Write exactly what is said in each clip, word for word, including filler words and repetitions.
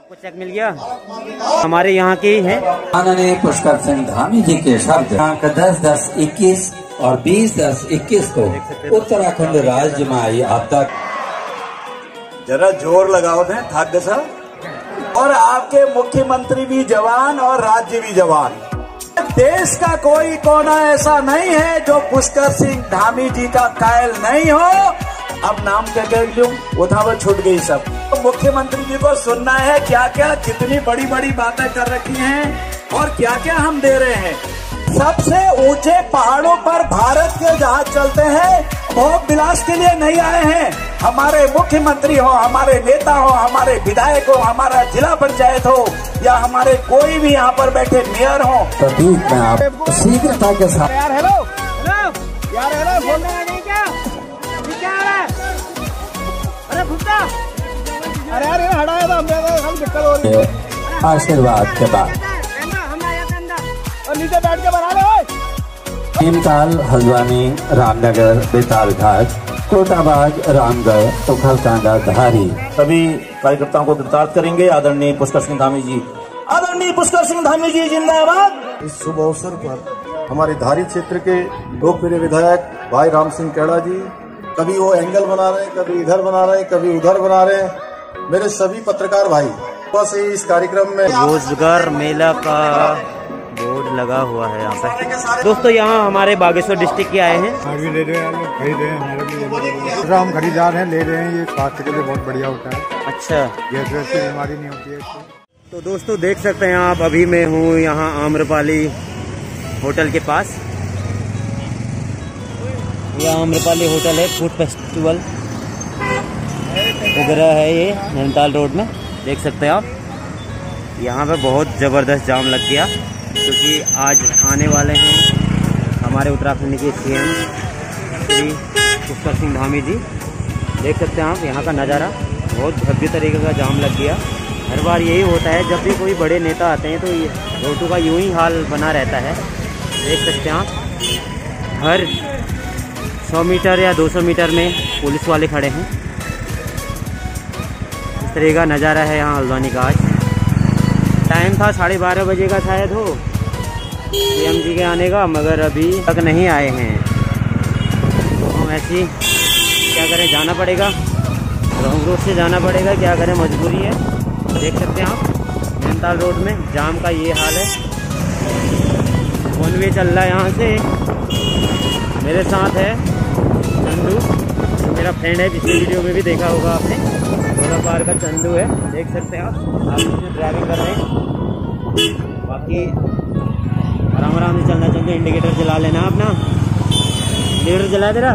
आपको चेक मिल गया। हमारे यहाँ की है माननीय पुष्कर सिंह धामी जी के शब्द दिनांक दस दस इक्कीस और बीस दस इक्कीस को उत्तराखंड राज्य में आई आपदा। जरा जोर लगाओ थे थक गए सर। और आपके मुख्यमंत्री भी जवान और राज्य भी जवान। देश का कोई कोना ऐसा नहीं है जो पुष्कर सिंह धामी जी का कायल नहीं हो। अब नाम क्या कह लूं, वो था वो छूट गई सब। तो मुख्यमंत्री जी को सुनना है क्या क्या कितनी बड़ी बड़ी बातें कर रखी हैं और क्या क्या हम दे रहे हैं। सबसे ऊंचे पहाड़ों पर भारत के जहाज चलते हैं, भोग विलास के लिए नहीं आए हैं। हमारे मुख्यमंत्री हो, हमारे नेता हो, हमारे विधायक हो, हमारा जिला पंचायत हो या हमारे कोई भी यहाँ पर बैठे मेयर हो, प्रतीक में आप शीघ्रता के साथ यार हेलो हेलो यार हेलो बोलना नहीं क्या क्या आ रहा है? अरे भुट्टा अरे यार हटाया था हमने तो हम दिक्कत हो रही है। आशीर्वाद के बाद और नीचे बैठ के बना लो। भीमताल, हल्द्वानी, रामनगर, बेताल घाट, कोटाबाग, रामगढ़, उखलकांडा, धारी सभी कार्यकर्ताओं को गिरफ्तार करेंगे। आदरणीय पुष्कर सिंह धामी जी, आदरणीय पुष्कर सिंह धामी जी जिंदाबाद। इस शुभ अवसर पर हमारे धारी क्षेत्र के लोकप्रिय विधायक भाई राम सिंह कैड़ा जी कभी वो एंगल बना रहे हैं, कभी इधर बना रहे हैं, कभी उधर बना रहे हैं। मेरे सभी पत्रकार भाई बस इस कार्यक्रम में रोजगार मेला का बोर्ड लगा हुआ है यहाँ पे। दोस्तों यहाँ हमारे बागेश्वर डिस्ट्रिक्ट के आए हैं। भी ले रहे हैं, लोग खरीद रहे हैं, हमारे भी हम खरीदार हैं, ले रहे हैं। ये स्वास्थ्य के लिए बहुत बढ़िया होता है। अच्छा, गैस वैस की बीमारी नहीं होती है इससे। तो दोस्तों देख सकते हैं आप, अभी मैं हूँ यहाँ आम्रपाली होटल के पास। यह आम्रपाली होटल है, फूड फेस्टिवल वगैरह है ये नैनीताल रोड में। देख सकते हैं आप, यहाँ पे बहुत ज़बरदस्त जाम लग गया क्योंकि आज आने वाले हैं हमारे उत्तराखंड के सीएम श्री पुष्कर सिंह धामी जी। देख सकते हैं आप यहाँ का नज़ारा, बहुत भव्य तरीके का जाम लग गया। हर बार यही होता है, जब भी कोई बड़े नेता आते हैं तो ये रोडों का यूं ही हाल बना रहता है। देख सकते हैं आप, हर सौ मीटर या दो सौ मीटर में पुलिस वाले खड़े हैं। इस तरह का नज़ारा है यहाँ हल्द्वानी का। आज टाइम था साढ़े बारह बजे का शायद हो सीएम जी के आने का, मगर अभी तक नहीं आए हैं। तो हम ऐसी क्या करें, जाना पड़ेगा, रॉन्ग रोड से जाना पड़ेगा, क्या करें, मजबूरी है। देख सकते हैं आप नैनीताल रोड में जाम का ये हाल है। वन वे चल रहा है यहाँ से। मेरे साथ है चंदू, जो मेरा फ्रेंड है, पिछले वीडियो में भी देखा होगा आपने, सोलह पार का चंदू है। देख सकते हैं आप, आप इसमें ड्राइविंग कर रहे हैं। बाकी आराम आराम से चलना चाहिए। इंडिकेटर जला लेना अपना, इंडिकेटर जला दे रहा,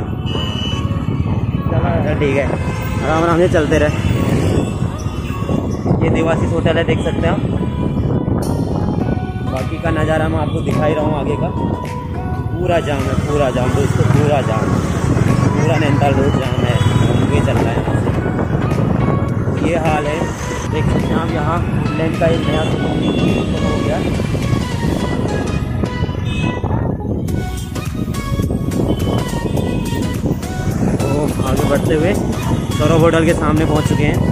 चला ठीक है, आराम आराम से चलते रहे। ये देवाशीष होटल है, देख सकते हैं आप। बाकी का नज़ारा मैं आपको दिखा ही रहा हूँ आगे का। पूरा जाम है, पूरा जाम दोस्तों, पूरा जाम, पूरा नैनीताल रोड जाम है, ये चल रहा है। ये हाल है, देख सकते हैं आप। यहाँ लेन का एक नया हो गया। तो आगे बढ़ते हुए सौरभ होटल के सामने पहुँच चुके हैं।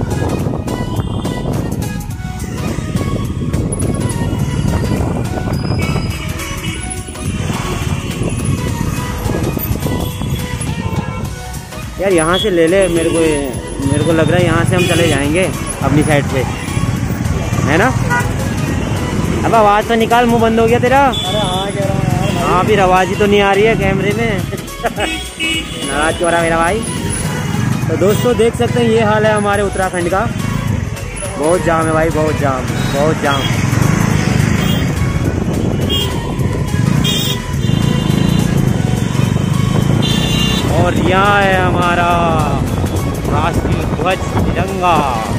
यार यहाँ से ले ले, मेरे को मेरे को लग रहा है यहाँ से हम चले जाएंगे अपनी साइड से, है ना। अब आवाज़ तो निकाल, मुंह बंद हो गया तेरा। अरे हाँ कह रहा हूँ यार। हाँ फिर आवाज़ ही तो नहीं आ रही है कैमरे में। नाराज क्यों रहा मेरा भाई। तो दोस्तों देख सकते हैं ये हाल है हमारे उत्तराखंड का। बहुत जाम है भाई, बहुत जाम, बहुत जाम। और यहाँ है हमारा राष्ट्रीय ध्वज तिरंगा।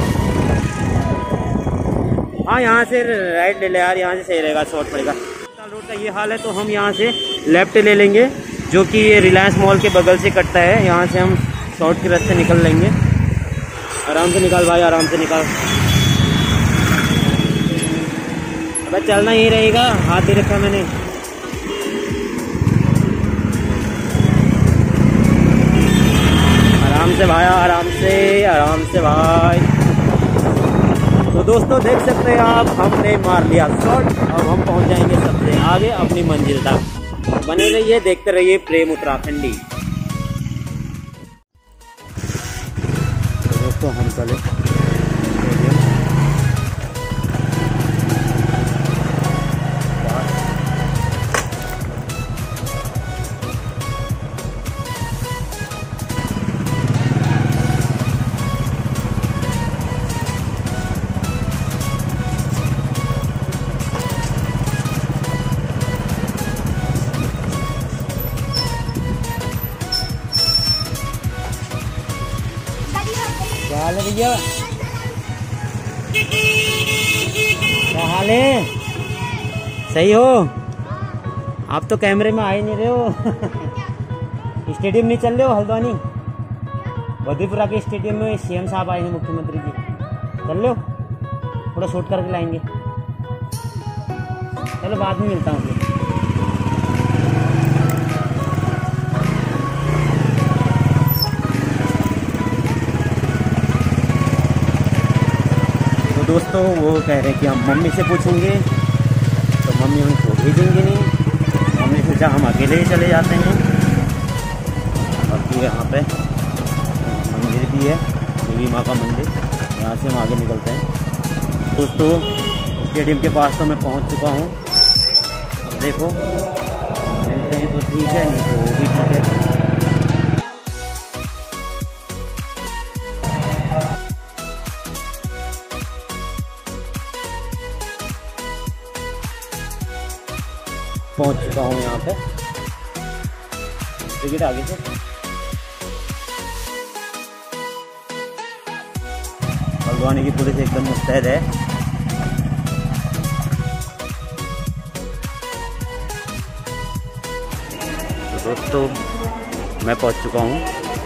हाँ यहाँ से राइट ले ले यार, यहाँ से सही रहेगा, शॉर्ट पड़ेगा। रोड का ये हाल है, तो हम यहाँ से लेफ्ट ले लेंगे, जो कि ये रिलायंस मॉल के बगल से कटता है। यहाँ से हम शॉर्ट के रास्ते निकल लेंगे। आराम से निकाल भाई, आराम से निकाल। अब चलना ही रहेगा, हाथ दे रखा मैंने। आराम से भाई, आराम से, आराम से भाई। तो दोस्तों देख सकते हैं आप, हमने मार लिया शॉट। अब हम पहुंच जाएंगे सबसे आगे अपनी मंजिल तक। बने रहिए, देखते रहिए प्रेम उत्तराखंडी। तो दोस्तों हम चले हाल है भैया, क्या हाल है? सही हो? आप तो कैमरे में आ ही नहीं रहे हो। स्टेडियम नहीं चल रहे हो हल्द्वानी? बद्रीपुरा के स्टेडियम में सीएम साहब आए हैं, मुख्यमंत्री जी। चल रहे हो? थोड़ा शूट करके लाएंगे। चलो बाद में मिलता हूँ। दोस्तों वो कह रहे हैं कि हम मम्मी से पूछेंगे, तो मम्मी उनको भेजेंगे नहीं। हमने सोचा हम अकेले ही चले जाते हैं। और फिर यहाँ पे मंदिर भी है, देवी माँ का मंदिर, यहाँ से हम आगे निकलते हैं। दोस्तों स्टेडियम के पास तो मैं पहुँच चुका हूँ। अब देखो मिलते हैं तो ठीक है, नहीं तो वो भी ठीक है। पहुंच चुका हूँ यहाँ पे। टिकट आगे से हल्द्वानी की पुलिस एकदम मुस्तैद है। तो दोस्तों मैं पहुंच चुका हूँ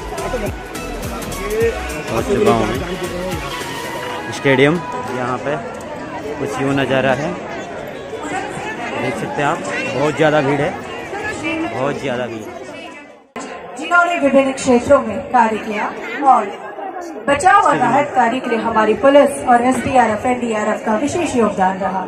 पहुंच चुका हूँ मैं स्टेडियम। यहाँ पे कुछ यूँ नज़ारा है, देख सकते हैं आप। बहुत ज़्यादा भीड़ है, बहुत ज़्यादा भीड़। जिन्होंने विभिन्न क्षेत्रों में कार्य किया और बचाव और राहत कार्य के लिए हमारी पुलिस और एसडीआरएफ एनडीआरएफ का विशेष योगदान रहा।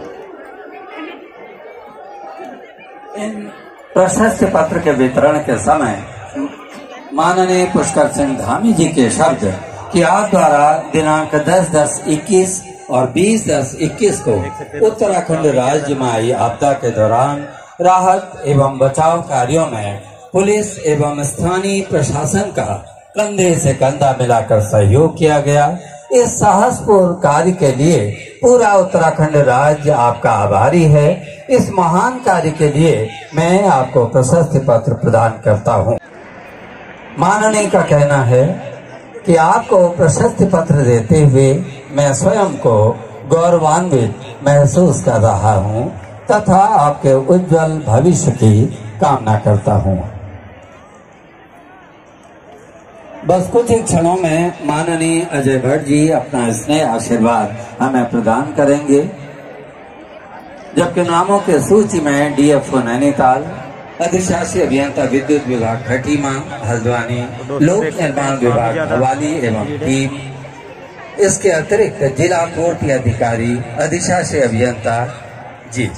इन प्रशस्ति पत्र के वितरण के समय माननीय पुष्कर सिंह धामी जी के शब्द कि आप द्वारा दिनांक दस दस इक्कीस और बीस दस इक्कीस को उत्तराखंड राज्य में आई आपदा के दौरान राहत एवं बचाव कार्यों में पुलिस एवं स्थानीय प्रशासन का कंधे से कंधा मिलाकर सहयोग किया गया। इस साहसपूर्ण कार्य के लिए पूरा उत्तराखंड राज्य आपका आभारी है। इस महान कार्य के लिए मैं आपको प्रशस्ति पत्र प्रदान करता हूँ। माननीय का कहना है कि आपको प्रशस्ति पत्र देते हुए मैं स्वयं को गौरवान्वित महसूस कर रहा हूं तथा आपके उज्जवल भविष्य की कामना करता हूं। बस कुछ ही क्षणों में माननीय अजय भट्ट जी अपना स्नेह आशीर्वाद हमें प्रदान करेंगे, जबकि नामों के सूची में डीएफओ नैनीताल, अधिशासी अभियंता विद्युत विभाग खटीमा हल्द्वानी, लोक निर्माण विभाग भवाली एवं टीम, इसके अतिरिक्त जिला कोर्ट अधिकारी अधिशासी अभियंता जी।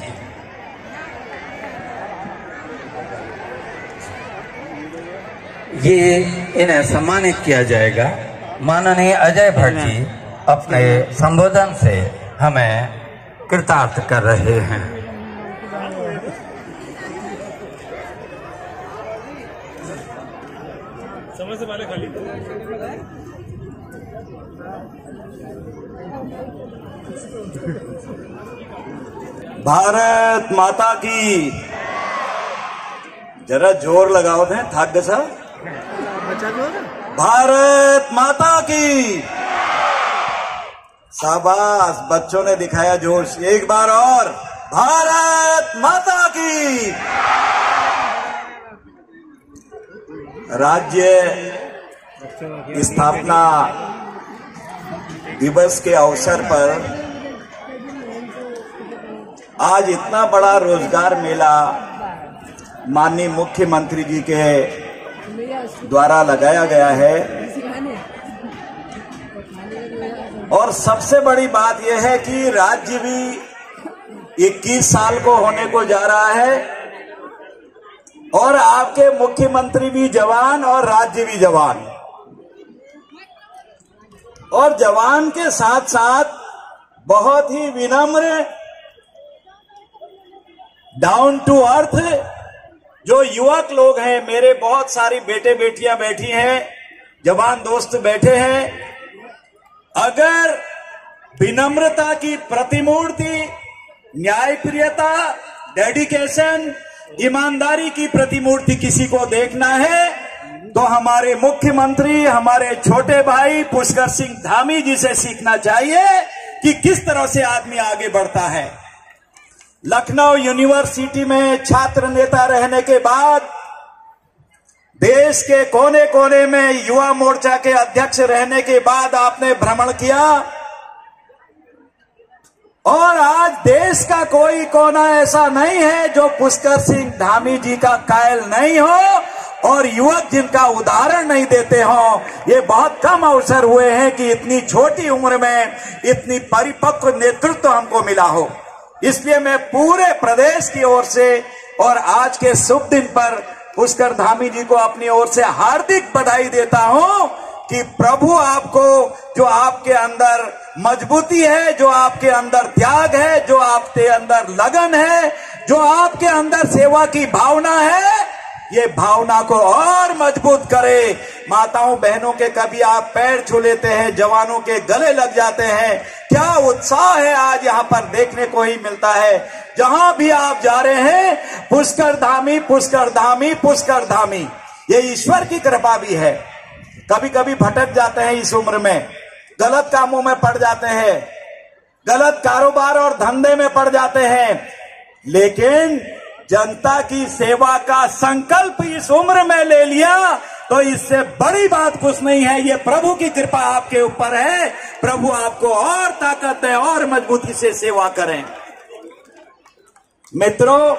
ये इन्हें सम्मानित किया जाएगा। माननीय अजय भट्ट जी अपने संबोधन से हमें कृतार्थ कर रहे हैं। समय से पहले खाली भारत माता की, जरा जोर लगाओ थे थक गए सर। भारत माता की, शाबाश, बच्चों ने दिखाया जोश। एक बार और, भारत माता की। राज्य स्थापना दिवस के अवसर पर आज इतना बड़ा रोजगार मेला माननीय मुख्यमंत्री जी के द्वारा लगाया गया है। और सबसे बड़ी बात यह है कि राज्य भी इक्कीस साल को होने को जा रहा है और आपके मुख्यमंत्री भी जवान और राज्य भी जवान, और जवान के साथ साथ बहुत ही विनम्र, डाउन टू अर्थ जो युवक लोग हैं। मेरे बहुत सारी बेटे बेटियां बैठी हैं, जवान दोस्त बैठे हैं। अगर विनम्रता की प्रतिमूर्ति, न्यायप्रियता, डेडिकेशन, ईमानदारी की प्रतिमूर्ति किसी को देखना है तो हमारे मुख्यमंत्री, हमारे छोटे भाई पुष्कर सिंह धामी जी से सीखना चाहिए कि किस तरह से आदमी आगे बढ़ता है। लखनऊ यूनिवर्सिटी में छात्र नेता रहने के बाद, देश के कोने कोने में युवा मोर्चा के अध्यक्ष रहने के बाद आपने भ्रमण किया और आज देश का कोई कोना ऐसा नहीं है जो पुष्कर सिंह धामी जी का कायल नहीं हो और युवक जिनका उदाहरण नहीं देते हो। ये बहुत कम अवसर हुए हैं कि इतनी छोटी उम्र में इतनी परिपक्व नेतृत्व हमको मिला हो। इसलिए मैं पूरे प्रदेश की ओर से और आज के शुभ दिन पर पुष्कर धामी जी को अपनी ओर से हार्दिक बधाई देता हूं कि प्रभु आपको, जो आपके अंदर मजबूती है, जो आपके अंदर त्याग है, जो आपके अंदर लगन है, जो आपके अंदर सेवा की भावना है, ये भावना को और मजबूत करे। माताओं बहनों के कभी आप पैर छू लेते हैं, जवानों के गले लग जाते हैं। क्या उत्साह है आज यहाँ पर देखने को ही मिलता है। जहां भी आप जा रहे हैं, पुष्कर धामी, पुष्कर धामी, पुष्कर धामी। ये ईश्वर की कृपा भी है। कभी कभी भटक जाते हैं इस उम्र में, गलत कामों में पड़ जाते हैं, गलत कारोबार और धंधे में पड़ जाते हैं, लेकिन जनता की सेवा का संकल्प इस उम्र में ले लिया तो इससे बड़ी बात कुछ नहीं है। ये प्रभु की कृपा आपके ऊपर है। प्रभु आपको और ताकत दे और मजबूती से सेवा करें। मित्रों,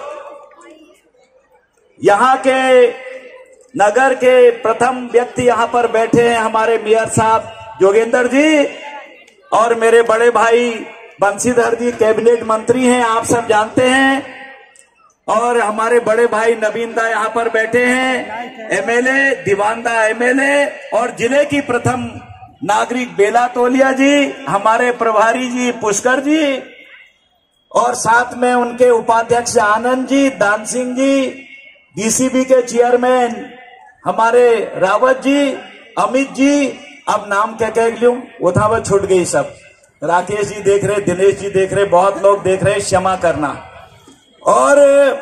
यहां के नगर के प्रथम व्यक्ति यहां पर बैठे हैं हमारे मेयर साहब जोगेंद्र जी, और मेरे बड़े भाई बंशीधर जी कैबिनेट मंत्री हैं, आप सब जानते हैं। और हमारे बड़े भाई नवीन दा यहाँ पर बैठे हैं, एमएलए दीवानदा एमएलए, और जिले की प्रथम नागरिक बेला तोलिया जी, हमारे प्रभारी जी पुष्कर जी, और साथ में उनके उपाध्यक्ष आनंद जी, दान सिंह जी, डीसीबी के चेयरमैन हमारे रावत जी, अमित जी, अब नाम क्या कह लूं, वो था वो छूट गई सब। राकेश जी देख रहे, दिनेश जी देख रहे, बहुत लोग देख रहे, क्षमा करना। और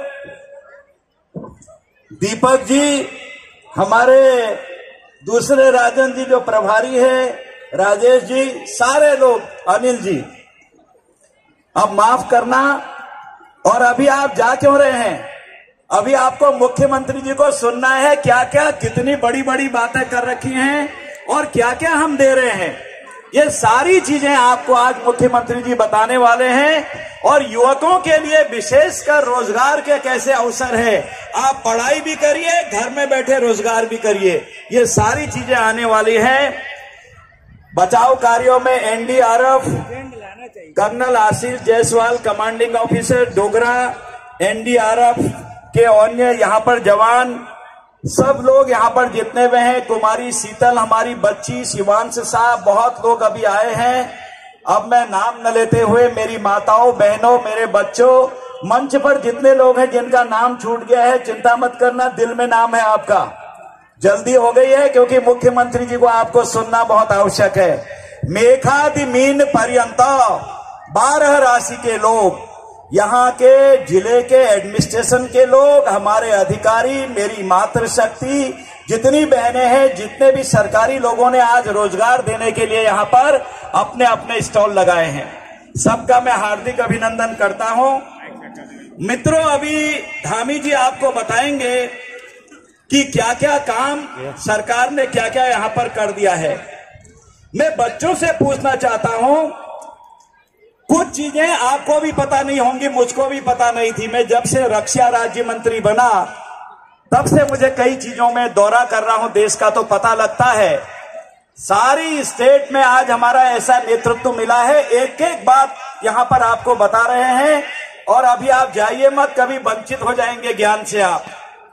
दीपक जी, हमारे दूसरे राजन जी जो प्रभारी है, राजेश जी, सारे लोग, अनिल जी, अब माफ करना। और अभी आप जा क्यों रहे हैं? अभी आपको मुख्यमंत्री जी को सुनना है क्या क्या कितनी बड़ी बड़ी बातें कर रखी हैं और क्या क्या हम दे रहे हैं। ये सारी चीजें आपको आज मुख्यमंत्री जी बताने वाले हैं। और युवकों के लिए विशेषकर रोजगार के कैसे अवसर है, आप पढ़ाई भी करिए, घर में बैठे रोजगार भी करिए, ये सारी चीजें आने वाली हैं। बचाव कार्यों में NDRF, colonel Ashish Jaiswal commanding officer Dogra, NDRF के अन्य यहाँ पर जवान, सब लोग यहाँ पर जितने हुए हैं, कुमारी शीतल, हमारी बच्ची, शिवांश साहब, बहुत लोग अभी आए हैं। अब मैं नाम न लेते हुए, मेरी माताओं बहनों, मेरे बच्चों, मंच पर जितने लोग हैं जिनका नाम छूट गया है, चिंता मत करना, दिल में नाम है आपका। जल्दी हो गई है क्योंकि मुख्यमंत्री जी को आपको सुनना बहुत आवश्यक है। मेघादि मीन पर्यंत बारह राशि के लोग, यहाँ के जिले के एडमिनिस्ट्रेशन के लोग, हमारे अधिकारी, मेरी मातृशक्ति, जितनी बहनें हैं, जितने भी सरकारी लोगों ने आज रोजगार देने के लिए यहाँ पर अपने अपने स्टॉल लगाए हैं, सबका मैं हार्दिक अभिनंदन करता हूं। मित्रों, अभी धामी जी आपको बताएंगे कि क्या क्या काम सरकार ने क्या क्या यहाँ पर कर दिया है। मैं बच्चों से पूछना चाहता हूं, कुछ चीजें आपको भी पता नहीं होंगी, मुझको भी पता नहीं थी। मैं जब से रक्षा राज्य मंत्री बना तब से मुझे कई चीजों में दौरा कर रहा हूं देश का, तो पता लगता है। सारी स्टेट में आज हमारा ऐसा नेतृत्व मिला है। एक एक बात यहां पर आपको बता रहे हैं और अभी आप जाइए मत, कभी वंचित हो जाएंगे ज्ञान से आप।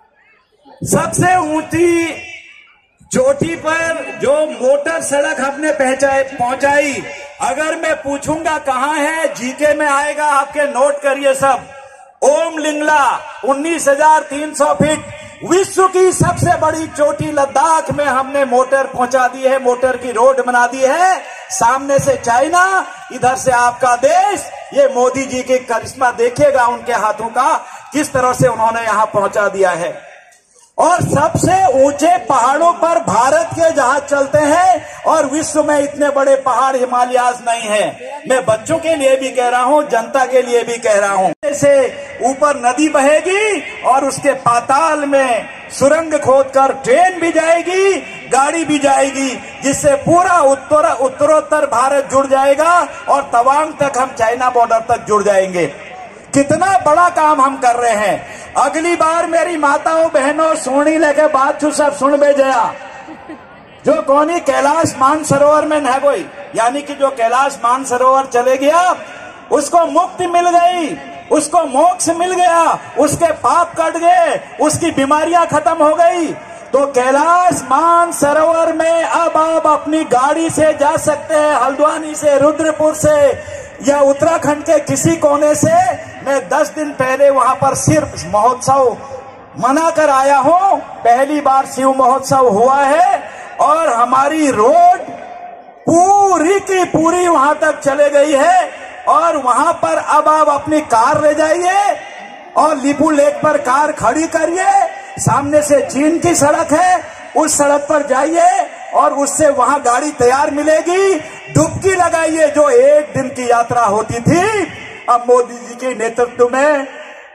सबसे ऊंची चोटी पर जो मोटर सड़क हमने पहुंचाई, अगर मैं पूछूंगा कहां है, जीके में आएगा, आपके नोट करिए सब। ओम लिंगला उन्नीस हजार तीन सौ फीट, विश्व की सबसे बड़ी चोटी लद्दाख में हमने मोटर पहुंचा दी है, मोटर की रोड बना दी है। सामने से चाइना, इधर से आपका देश। ये मोदी जी के करिश्मा देखिएगा उनके हाथों का, किस तरह से उन्होंने यहां पहुंचा दिया है। और सबसे ऊंचे पहाड़ों पर भारत के जहाज चलते हैं और विश्व में इतने बड़े पहाड़ हिमालयाज नहीं है। मैं बच्चों के लिए भी कह रहा हूं, जनता के लिए भी कह रहा हूं। से ऊपर नदी बहेगी और उसके पाताल में सुरंग खोदकर ट्रेन भी जाएगी, गाड़ी भी जाएगी, जिससे पूरा उत्तर उत्तरोत्तर भारत जुड़ जाएगा और तवांग तक हम चाइना बॉर्डर तक जुड़ जाएंगे। कितना बड़ा काम हम कर रहे हैं। अगली बार मेरी माताओं बहनों सोनी लेके बात छू सब सुन भेजया, जो कोनी कैलाश मानसरोवर में न कोई, यानी कि जो कैलाश मानसरोवर चले गया उसको मुक्ति मिल गई, उसको मोक्ष मिल गया, उसके पाप कट गए, उसकी बीमारियां खत्म हो गई। तो कैलाश मानसरोवर में अब आप अपनी गाड़ी से जा सकते हैं, हल्द्वानी से, रुद्रपुर से या उत्तराखंड के किसी कोने से। मैं दस दिन पहले वहां पर सिर्फ महोत्सव मना कर आया हूं, पहली बार शिव महोत्सव हुआ है और हमारी रोड पूरी की पूरी वहां तक चले गई है। और वहां पर अब आप अपनी कार ले जाइए और लिपू लेक पर कार खड़ी करिए, सामने से चीन की सड़क है, उस सड़क पर जाइए और उससे वहां गाड़ी तैयार मिलेगी। डुबकी लगाइए, जो एक दिन की यात्रा होती थी अब मोदी जी के नेतृत्व में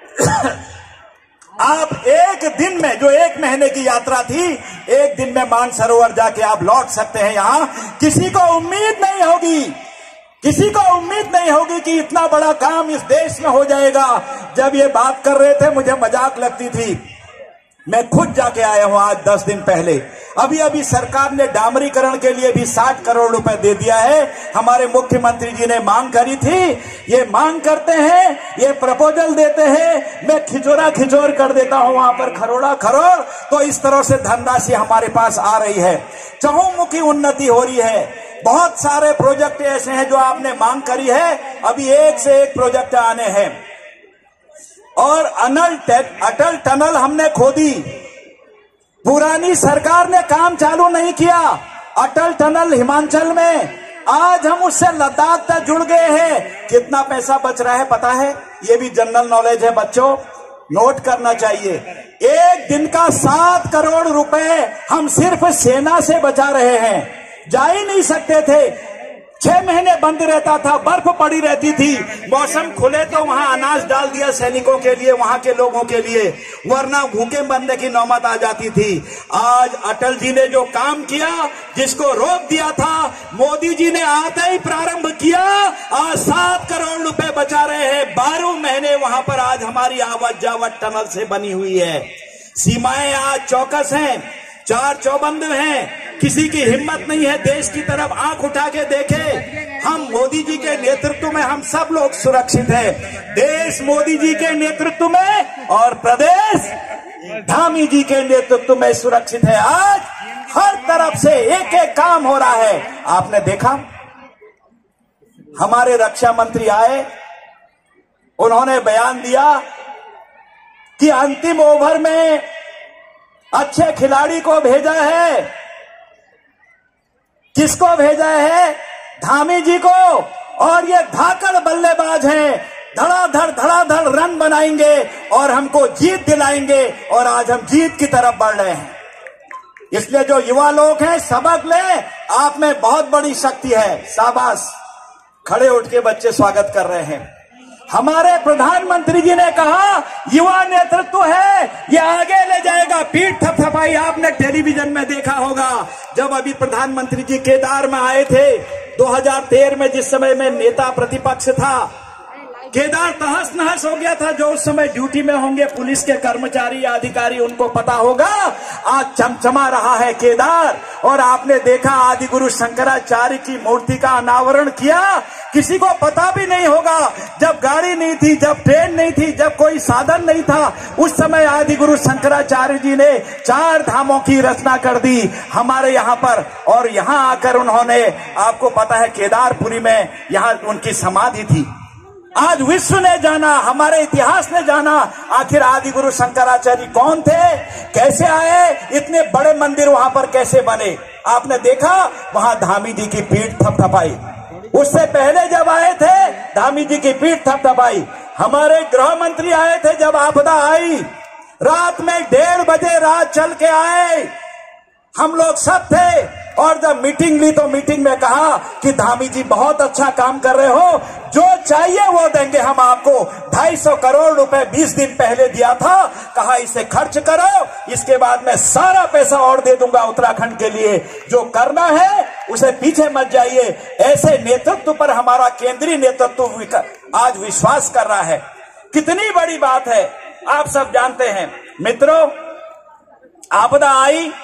आप एक दिन में, जो एक महीने की यात्रा थी, एक दिन में मानसरोवर जाके आप लौट सकते हैं। यहां किसी को उम्मीद नहीं होगी, किसी को उम्मीद नहीं होगी कि इतना बड़ा काम इस देश में हो जाएगा। जब ये बात कर रहे थे मुझे मजाक लगती थी, मैं खुद जाके आया हूं आज दस दिन पहले। अभी अभी सरकार ने डामरीकरण के लिए भी साठ करोड़ रुपए दे दिया है। हमारे मुख्यमंत्री जी ने मांग करी थी, ये मांग करते हैं, ये प्रपोजल देते हैं, मैं खिचोरा खिचोर कर देता हूं वहां पर खरोड़ा खरोड़। तो इस तरह से धनराशि हमारे पास आ रही है, चहुमुखी उन्नति हो रही है। बहुत सारे प्रोजेक्ट ऐसे हैं जो आपने मांग करी है, अभी एक से एक प्रोजेक्ट आने हैं। और अनल अटल टनल हमने खोदी, पुरानी सरकार ने काम चालू नहीं किया। अटल टनल हिमाचल में, आज हम उससे लद्दाख तक जुड़ गए हैं। कितना पैसा बच रहा है पता है? ये भी जनरल नॉलेज है बच्चों, नोट करना चाहिए। एक दिन का सात करोड़ रुपए हम सिर्फ सेना से बचा रहे हैं। जा ही नहीं सकते थे, छह महीने बंद रहता था, बर्फ पड़ी रहती थी, मौसम खुले तो वहां अनाज डाल दिया सैनिकों के लिए, वहां के लोगों के लिए, वरना भूखे मरने की नौबत आ जाती थी। आज अटल जी ने जो काम किया, जिसको रोक दिया था, मोदी जी ने आते ही प्रारंभ किया। आज सात करोड़ रुपए बचा रहे हैं, बारह महीने वहां पर आज हमारी आवत जावत टनल से बनी हुई है। सीमाएं आज चौकस हैं, चार चौबंद हैं, किसी की हिम्मत नहीं है देश की तरफ आंख उठा के देखे। हम मोदी जी के नेतृत्व में हम सब लोग सुरक्षित हैं। देश मोदी जी के नेतृत्व में और प्रदेश धामी जी के नेतृत्व में सुरक्षित है। आज हर तरफ से एक एक काम हो रहा है। आपने देखा, हमारे रक्षा मंत्री आए, उन्होंने बयान दिया कि अंतिम ओवर में अच्छे खिलाड़ी को भेजा है। किसको भेजा है? धामी जी को। और ये धाकड़ बल्लेबाज हैं, धड़ाधड़ धड़ाधड़ रन बनाएंगे और हमको जीत दिलाएंगे। और आज हम जीत की तरफ बढ़ रहे हैं। इसलिए जो युवा लोग हैं, सबक लें, आप में बहुत बड़ी शक्ति है। शाबाश, खड़े उठ के बच्चे स्वागत कर रहे हैं। हमारे प्रधानमंत्री जी ने कहा युवा नेतृत्व है, ये आगे ले जाएगा। पीठ थपथपाई आपने टेलीविजन में देखा होगा, जब अभी प्रधानमंत्री जी केदार में आए थे दो हज़ार तेरह में, जिस समय में नेता प्रतिपक्ष था, केदार तहस नहस हो गया था। जो उस समय ड्यूटी में होंगे पुलिस के कर्मचारी या अधिकारी, उनको पता होगा आज चमचमा रहा है केदार। और आपने देखा आदि गुरु शंकराचार्य की मूर्ति का अनावरण किया, किसी को पता भी नहीं होगा। जब गाड़ी नहीं थी, जब ट्रेन नहीं थी, जब कोई साधन नहीं था, उस समय आदि गुरु शंकराचार्य जी ने चार धामों की रचना कर दी हमारे यहाँ पर। और यहाँ आकर उन्होंने, आपको पता है केदारपुरी में यहाँ उनकी समाधि थी। आज विश्व ने जाना, हमारे इतिहास ने जाना आखिर आदि गुरु शंकराचार्य कौन थे, कैसे आए, इतने बड़े मंदिर वहां पर कैसे बने। आपने देखा वहां धामी जी की पीठ थपथपाई। उससे पहले जब आए थे धामी जी की पीठ थपथपाई। हमारे गृह मंत्री आए थे जब आपदा आई, रात में डेढ़ बजे रात चल के आए, हम लोग सब थे। और जब मीटिंग ली तो मीटिंग में कहा कि धामी जी बहुत अच्छा काम कर रहे हो, जो चाहिए वो देंगे हम आपको। ढाई सौ करोड़ रुपए बीस दिन पहले दिया था, कहा इसे खर्च करो, इसके बाद मैं सारा पैसा और दे दूंगा उत्तराखंड के लिए। जो करना है उसे पीछे मत जाइए। ऐसे नेतृत्व पर हमारा केंद्रीय नेतृत्व आज विश्वास कर रहा है। कितनी बड़ी बात है आप सब जानते हैं। मित्रों, आपदा आई,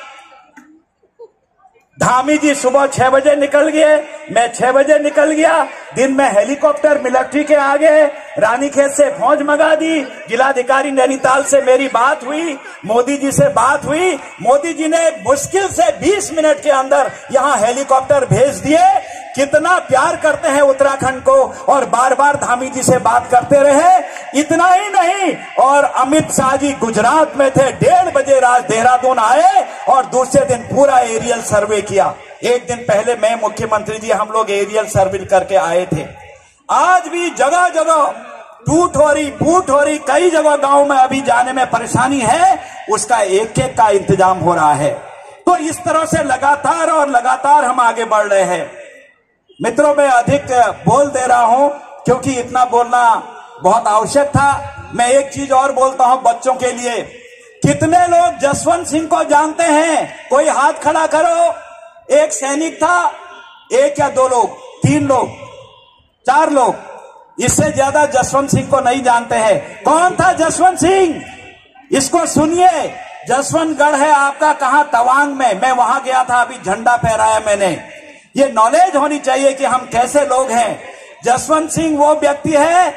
धामी जी सुबह छह बजे निकल गए, मैं छह बजे निकल गया। दिन में हेलीकॉप्टर मिलिट्री के आगे, रानीखेत से फौज मंगा दी। जिलाधिकारी नैनीताल से मेरी बात हुई, मोदी जी से बात हुई। मोदी जी ने मुश्किल से बीस मिनट के अंदर यहाँ हेलीकॉप्टर भेज दिए। कितना प्यार करते हैं उत्तराखंड को, और बार बार धामी जी से बात करते रहे। इतना ही नहीं, और अमित शाह जी गुजरात में थे, डेढ़ बजे रात देहरादून आए और दूसरे दिन पूरा एरियल सर्वे किया। एक दिन पहले मैं, मुख्यमंत्री जी, हम लोग एरियल सर्वे करके आए थे। आज भी जगह जगह टूट हो रही, फूट हो रही, कई जगह गांव में अभी जाने में परेशानी है, उसका एक एक का इंतजाम हो रहा है। तो इस तरह से लगातार और लगातार हम आगे बढ़ रहे हैं। मित्रों, मैं अधिक बोल दे रहा हूं क्योंकि इतना बोलना बहुत आवश्यक था। मैं एक चीज और बोलता हूं बच्चों के लिए। कितने लोग जसवंत सिंह को जानते हैं? कोई हाथ खड़ा करो। एक सैनिक था, एक या दो लोग, तीन लोग, चार लोग, इससे ज्यादा जसवंत सिंह को नहीं जानते हैं। कौन था जसवंत सिंह? इसको सुनिए। जसवंतगढ़ है आपका कहां? तवांग में। मैं वहां गया था, अभी झंडा फहराया मैंने। ये नॉलेज होनी चाहिए कि हम कैसे लोग हैं। जसवंत सिंह वो व्यक्ति है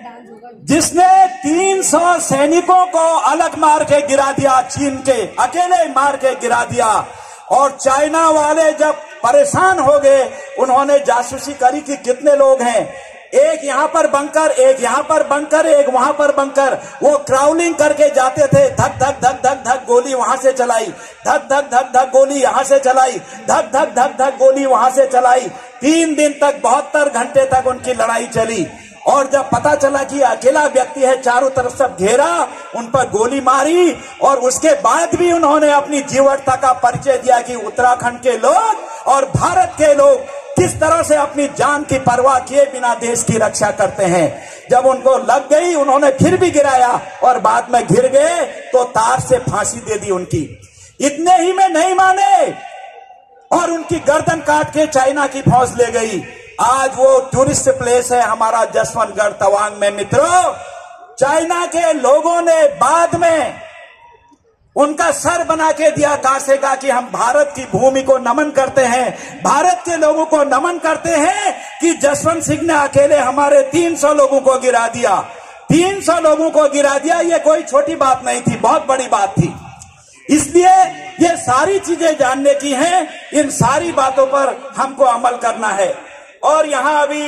जिसने तीन सौ सैनिकों को अलग मार के गिरा दिया, चीन के अकेले मार के गिरा दिया। और चाइना वाले जब परेशान हो गए, उन्होंने जासूसी करी कि कितने लोग हैं, एक यहां पर बंकर, एक यहां पर बंकर, एक वहां पर बंकर। वो क्राउलिंग करके जाते थे, धक धक धक धक धक गोली वहां से चलाई, धक धक धक धक गोली यहां से चलाई, धक धक धक धक गोली वहां से चलाई। तीन दिन तक, बहत्तर घंटे तक उनकी लड़ाई चली। और जब पता चला कि अकेला व्यक्ति है, चारों तरफ सब घेरा, उन पर गोली मारी। और उसके बाद भी उन्होंने अपनी जीवटता का परिचय दिया कि उत्तराखंड के लोग और भारत के लोग किस तरह से अपनी जान की परवाह किए बिना देश की रक्षा करते हैं। जब उनको लग गई, उन्होंने फिर भी गिराया, और बाद में गिर गए तो तार से फांसी दे दी उनकी। इतने ही में नहीं माने और उनकी गर्दन काट के चाइना की फौज ले गई। आज वो टूरिस्ट प्लेस है हमारा जसवंतगढ़ तवांग में। मित्रों, चाइना के लोगों ने बाद में उनका सर बना के दिया कासे का कि हम भारत की भूमि को नमन करते हैं, भारत के लोगों को नमन करते हैं कि जसवंत सिंह ने अकेले हमारे तीन सौ लोगों को गिरा दिया। तीन सौ लोगों को गिरा दिया, ये कोई छोटी बात नहीं थी, बहुत बड़ी बात थी। इसलिए ये सारी चीजें जानने की हैं, इन सारी बातों पर हमको अमल करना है। और यहां अभी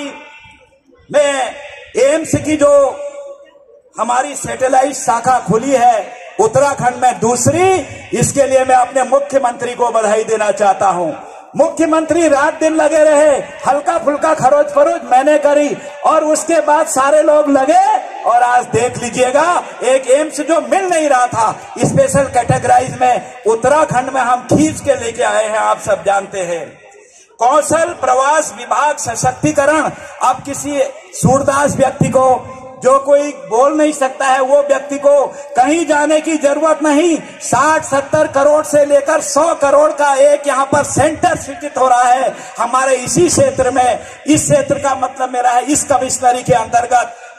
मैं एम्स की जो हमारी सैटेलाइट शाखा खुली है उत्तराखंड में, दूसरी, इसके लिए मैं अपने मुख्यमंत्री को बधाई देना चाहता हूं। मुख्यमंत्री रात दिन लगे रहे, हल्का फुल्का खरोच फरोच मैंने करी, और उसके बाद सारे लोग लगे। और आज देख लीजिएगा, एक एम्स जो मिल नहीं रहा था स्पेशल कैटेगराइज में, उत्तराखंड में हम खींच के लेके आए हैं। आप सब जानते हैं, कौशल प्रवास विभाग सशक्तिकरण। अब किसी सूरदास व्यक्ति को, जो कोई बोल नहीं सकता है, वो व्यक्ति को कहीं जाने की जरूरत नहीं। साठ सत्तर करोड़ से लेकर सौ करोड़ का एक यहाँ पर सेंटर सृजित हो रहा है हमारे इसी क्षेत्र में। इस क्षेत्र का मतलब मेरा है, इस कमिश्नरी के अंतर्गत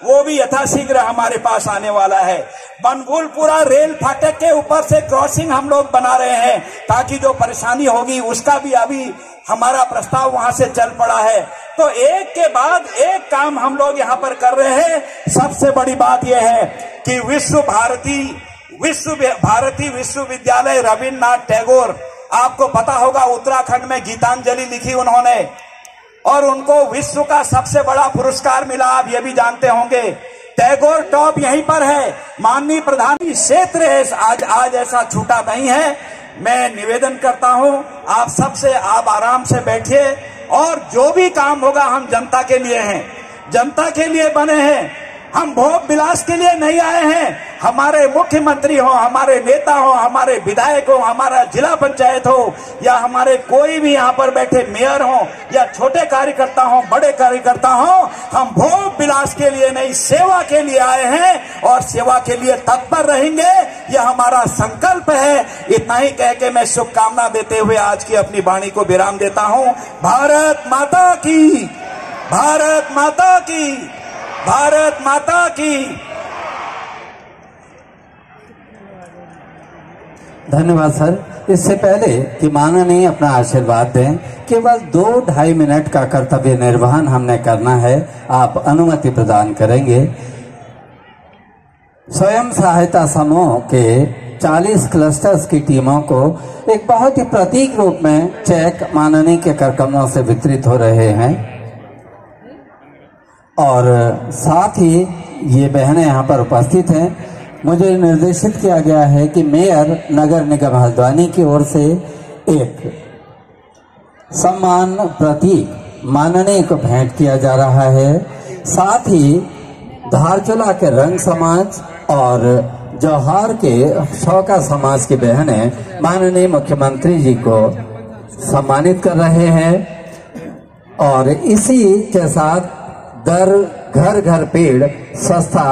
वो भी यथाशीघ्र हमारे पास आने वाला है। बनभूलपुरा रेल फाटक के ऊपर से क्रॉसिंग हम लोग बना रहे हैं ताकि जो परेशानी होगी उसका भी अभी हमारा प्रस्ताव वहां से चल पड़ा है। तो एक के बाद एक काम हम लोग यहाँ पर कर रहे हैं। सबसे बड़ी बात यह है कि विश्व भारती विश्व भारती विश्वविद्यालय रविन्द्रनाथ टैगोर, आपको पता होगा उत्तराखंड में गीतांजलि लिखी उन्होंने और उनको विश्व का सबसे बड़ा पुरस्कार मिला, आप ये भी जानते होंगे। टैगोर टॉप यहीं पर है। माननीय प्रधान क्षेत्र है, आज आज ऐसा छूटा नहीं है। मैं निवेदन करता हूं आप सबसे, आप आराम से बैठिए और जो भी काम होगा हम जनता के लिए हैं, जनता के लिए बने हैं। हम भोग विलास के लिए नहीं आए हैं। हमारे मुख्यमंत्री हो, हमारे नेता हो, हमारे विधायक हो, हमारा जिला पंचायत हो या हमारे कोई भी यहाँ पर बैठे मेयर हो या छोटे कार्यकर्ता हो, बड़े कार्यकर्ता हो, हम भोग विलास के लिए नहीं, सेवा के लिए आए हैं और सेवा के लिए तत्पर रहेंगे। यह हमारा संकल्प है। इतना ही कह के मैं शुभकामना देते हुए आज की अपनी वाणी को विराम देता हूँ। भारत माता की, भारत माता की, भारत माता की। धन्यवाद सर। इससे पहले कि माननीय अपना आशीर्वाद दें, केवल दो ढाई मिनट का कर्तव्य निर्वहन हमने करना है, आप अनुमति प्रदान करेंगे। स्वयं सहायता समूह के चालीस क्लस्टर्स की टीमों को एक बहुत ही प्रतीक रूप में चेक माननीय के करकमलों से वितरित हो रहे हैं और साथ ही ये बहनें यहाँ पर उपस्थित हैं। मुझे निर्देशित किया गया है कि मेयर नगर निगम हल्द्वानी की ओर से एक सम्मान प्रतीक माननीय को भेंट किया जा रहा है। साथ ही धारचूला के रंग समाज और जौहार के शौका समाज की बहनें माननीय मुख्यमंत्री जी को सम्मानित कर रहे हैं और इसी के साथ दर घर घर पेड़ संस्था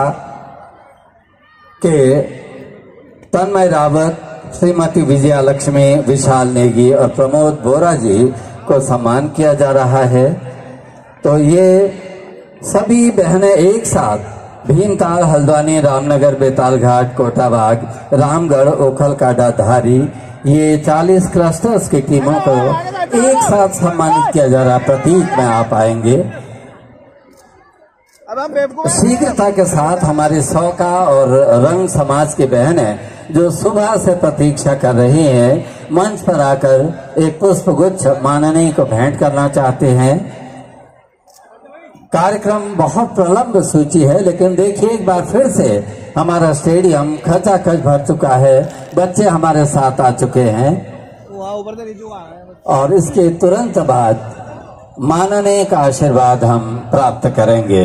के तन्मय रावत, श्रीमती विजया लक्ष्मी, विशाल नेगी और प्रमोद बोरा जी को सम्मान किया जा रहा है। तो ये सभी बहनें एक साथ भीमताल, हल्द्वानी, रामनगर, बेतालघाट, कोटाबाग, रामगढ़, ओखलकांडा, धारी, ये चालीस क्लस्टर्स की टीमों को एक साथ सम्मानित किया जा रहा। प्रतीक में आप आएंगे। शीघ्रता के साथ हमारे शौका और रंग समाज की बहनें जो सुबह से प्रतीक्षा कर रही हैं, मंच पर आकर एक पुष्प गुच्छ माननीय को भेंट करना चाहते हैं। कार्यक्रम बहुत प्रलंब सूची है, लेकिन देखिए एक बार फिर से हमारा स्टेडियम खचाखच भर चुका है, बच्चे हमारे साथ आ चुके हैं और इसके तुरंत बाद माननीय का आशीर्वाद हम प्राप्त करेंगे।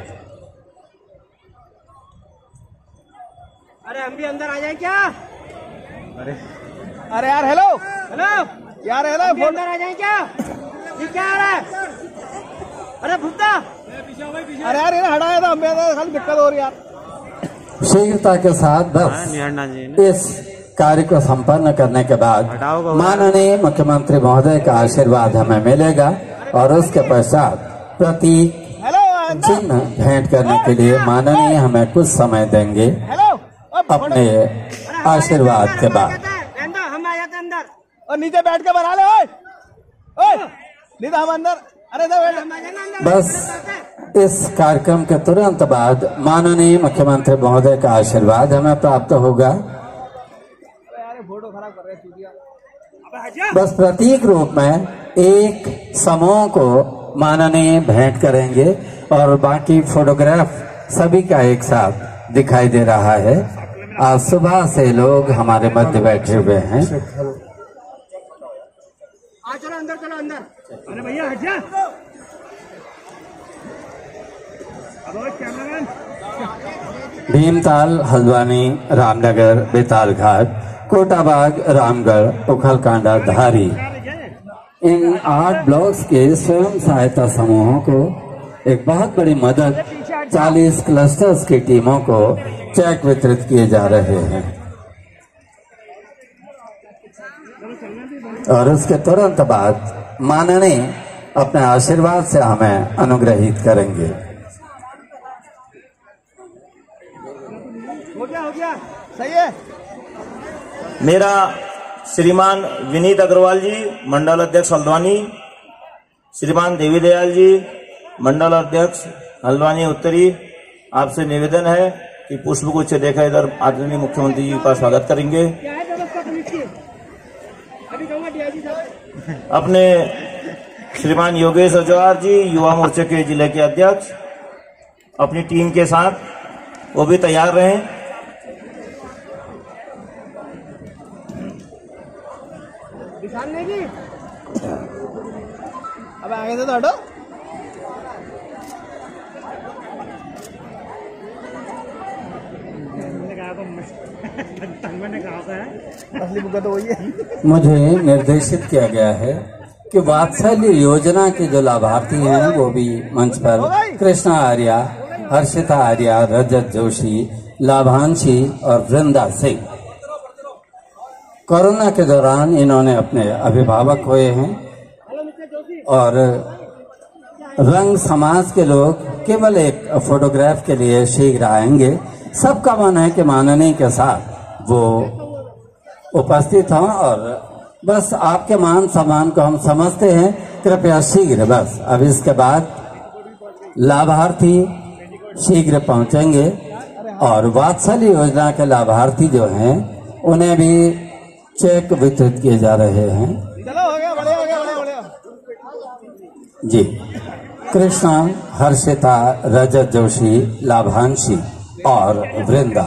अरे हम भी अंदर आ जाए क्या? अरे अरे यार हेलो हेलो यार हेलो हम भी अंदर आ जाए क्या? ये क्या आ रहा है? अरे भुट्टा, अरे यार ये हटाया था, हमें खाली दिक्कत हो रही यार। शीघ्रता के साथ बस इस कार्य को संपन्न करने के बाद माननीय मुख्यमंत्री महोदय का आशीर्वाद हमें मिलेगा और उसके पश्चात प्रतीक चिन्ह भेंट करने के लिए माननीय हमें कुछ समय देंगे अपने आशीर्वाद के बाद। हम आ जाते अंदर और नीचे बैठ के बना ले। ओए ओए नीचे हम अंदर। अरे बस इस कार्यक्रम के तुरंत बाद माननीय मुख्यमंत्री महोदय का आशीर्वाद हमें प्राप्त होगा। बस प्रतीक रूप में एक समूह को माननीय भेंट करेंगे और बाकी फोटोग्राफ सभी का एक साथ दिखाई दे रहा है। आज सुबह से लोग हमारे मध्य बैठे हुए हैं। आ चलो अंदर, चलो अंदर। अरे भैया हट जा। भीमताल, हल्द्वानी, रामनगर, बेतालघाट, कोटाबाग, रामगढ़, ओखलकांडा, धारी, इन आठ ब्लॉक्स के स्वयं सहायता समूहों को एक बहुत बड़ी मदद चालीस क्लस्टर्स की टीमों को चेक वितरित किए जा रहे हैं और उसके तुरंत बाद माननीय अपने आशीर्वाद से हमें अनुग्रहित करेंगे। हो गया हो गया सही है। मेरा श्रीमान विनीत अग्रवाल जी मंडल अध्यक्ष हल्द्वानी, श्रीमान देवी दयाल जी मंडल अध्यक्ष हल्द्वानी उत्तरी, आपसे निवेदन है कि पुष्पगुच्छ देकर इधर आदरणीय मुख्यमंत्री जी का स्वागत करेंगे। अपने श्रीमान योगेश अजवार जी युवा मोर्चे के जिले के अध्यक्ष अपनी टीम के साथ वो भी तैयार रहें। अब आगे से तो हटो। असली बुका तो वही है। मुझे निर्देशित किया गया है कि वात्सल्य योजना के जो लाभार्थी हैं वो भी मंच पर कृष्णा आर्या, हर्षिता आर्या, रजत जोशी, लाभांशी और वृंदा सिंह। कोरोना के दौरान इन्होंने अपने अभिभावक हुए हैं और रंग समाज के लोग केवल एक फोटोग्राफ के लिए शीघ्र आएंगे। सबका मन है कि माननीय के साथ वो उपस्थित हों और बस आपके मान सम्मान को हम समझते हैं। कृपया शीघ्र बस अब इसके बाद लाभार्थी शीघ्र पहुंचेंगे और वात्सल्य योजना के लाभार्थी जो हैं उन्हें भी चेक वितरित किए जा रहे हैं। चलो हो गया, बढ़िया हो गया, बढ़िया बढ़िया। जी, कृष्णा, हर्षिता, रजत जोशी, लाभांशी और वृंदा।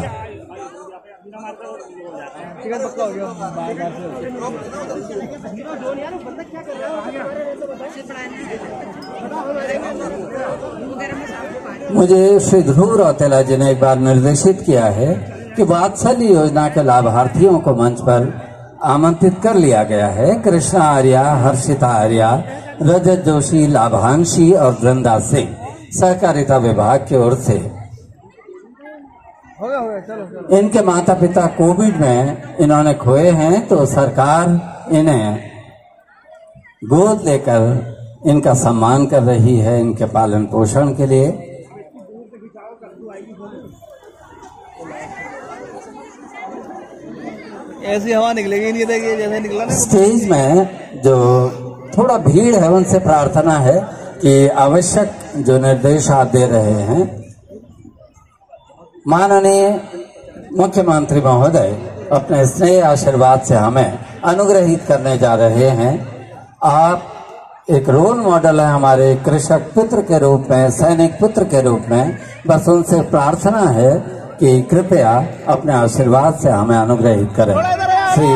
मुझे श्री ध्रुव रौतेला जी ने एक बार निर्देशित किया है कि वात्सल्य योजना के लाभार्थियों को मंच पर आमंत्रित कर लिया गया है। कृष्णा आर्या, हर्षिता आर्या, रजत जोशी, लाभांशी और वृंदा सिंह सहकारिता विभाग की ओर से। हो गया हो गया, चलो चलो। इनके माता पिता कोविड में इन्होंने खोए हैं तो सरकार इन्हें गोद लेकर इनका सम्मान कर रही है इनके पालन पोषण के लिए। ऐसी हवा निकलेगी नहीं, देखिए जैसे निकला ना। स्टेज में जो थोड़ा भीड़ है उनसे प्रार्थना है कि आवश्यक जो निर्देश आप दे रहे हैं माननीय मुख्यमंत्री महोदय अपने स्नेह आशीर्वाद से हमें अनुग्रहित करने जा रहे हैं। आप एक रोल मॉडल है हमारे कृषक पुत्र के रूप में, सैनिक पुत्र के रूप में। बस उनसे प्रार्थना है कि कृपया अपने आशीर्वाद से हमें अनुग्रहित करें। श्री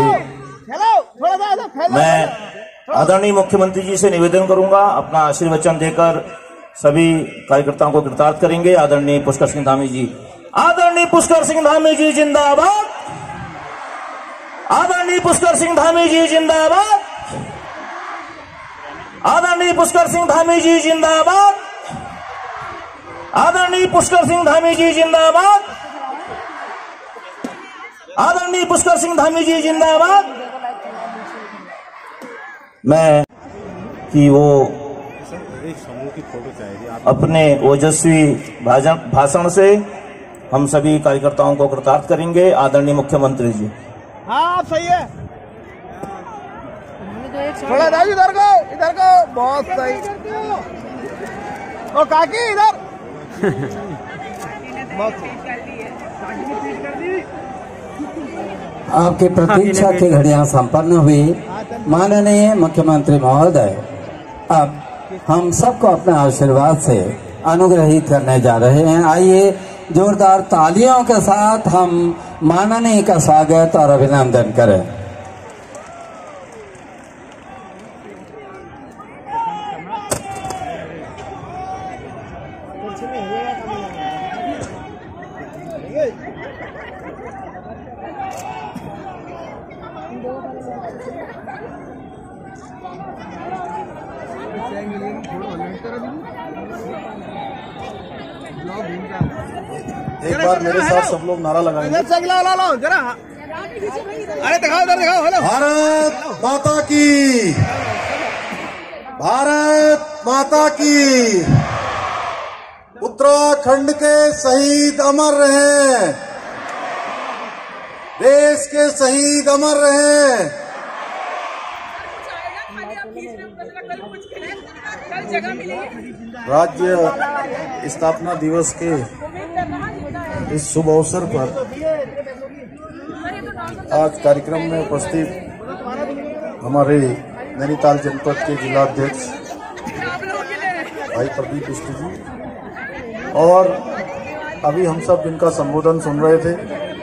मैं आदरणीय मुख्यमंत्री जी से निवेदन करूंगा अपना आशीर्वचन देकर सभी कार्यकर्ताओं को कृतार्थ करेंगे। आदरणीय पुष्कर सिंह धामी जी, आदरणीय पुष्कर सिंह धामी जी जिंदाबाद, आदरणीय पुष्कर सिंह धामी जी जिंदाबाद, आदरणीय पुष्कर सिंह धामी जी जिंदाबाद, आदरणीय पुष्कर सिंह धामी जी जिंदाबाद, आदरणीय पुष्कर सिंह धामी जी जिंदाबाद। मैं कि वो अपने ओजस्वी भाषण से हम सभी कार्यकर्ताओं को कृतार्थ करेंगे। आदरणीय मुख्यमंत्री जी। हाँ आप सही है, थोड़ा इधर इधर को इधर को बहुत सही। ओ काकी इधर बहुत आपकी प्रतीक्षा की घड़ियां संपन्न हुई। माननीय मुख्यमंत्री महोदय अब हम सबको अपने आशीर्वाद से अनुग्रहित करने जा रहे हैं। आइए जोरदार तालियों के साथ हम माननीय का स्वागत और अभिनंदन करें। एक बार मेरे साथ सब लोग नारा लगाएंगे। ला ला ला जरा, अरे दिखाओ इधर दिखाओ। हेलो, भारत माता की, भारत माता की। पुत्र उत्तराखंड के शहीद अमर रहे, देश के शहीद अमर रहे। राज्य स्थापना दिवस के इस शुभ अवसर पर आज कार्यक्रम में उपस्थित हमारे नैनीताल जनपद के जिलाध्यक्ष भाई प्रदीप बिष्ट जी और अभी हम सब जिनका संबोधन सुन रहे थे,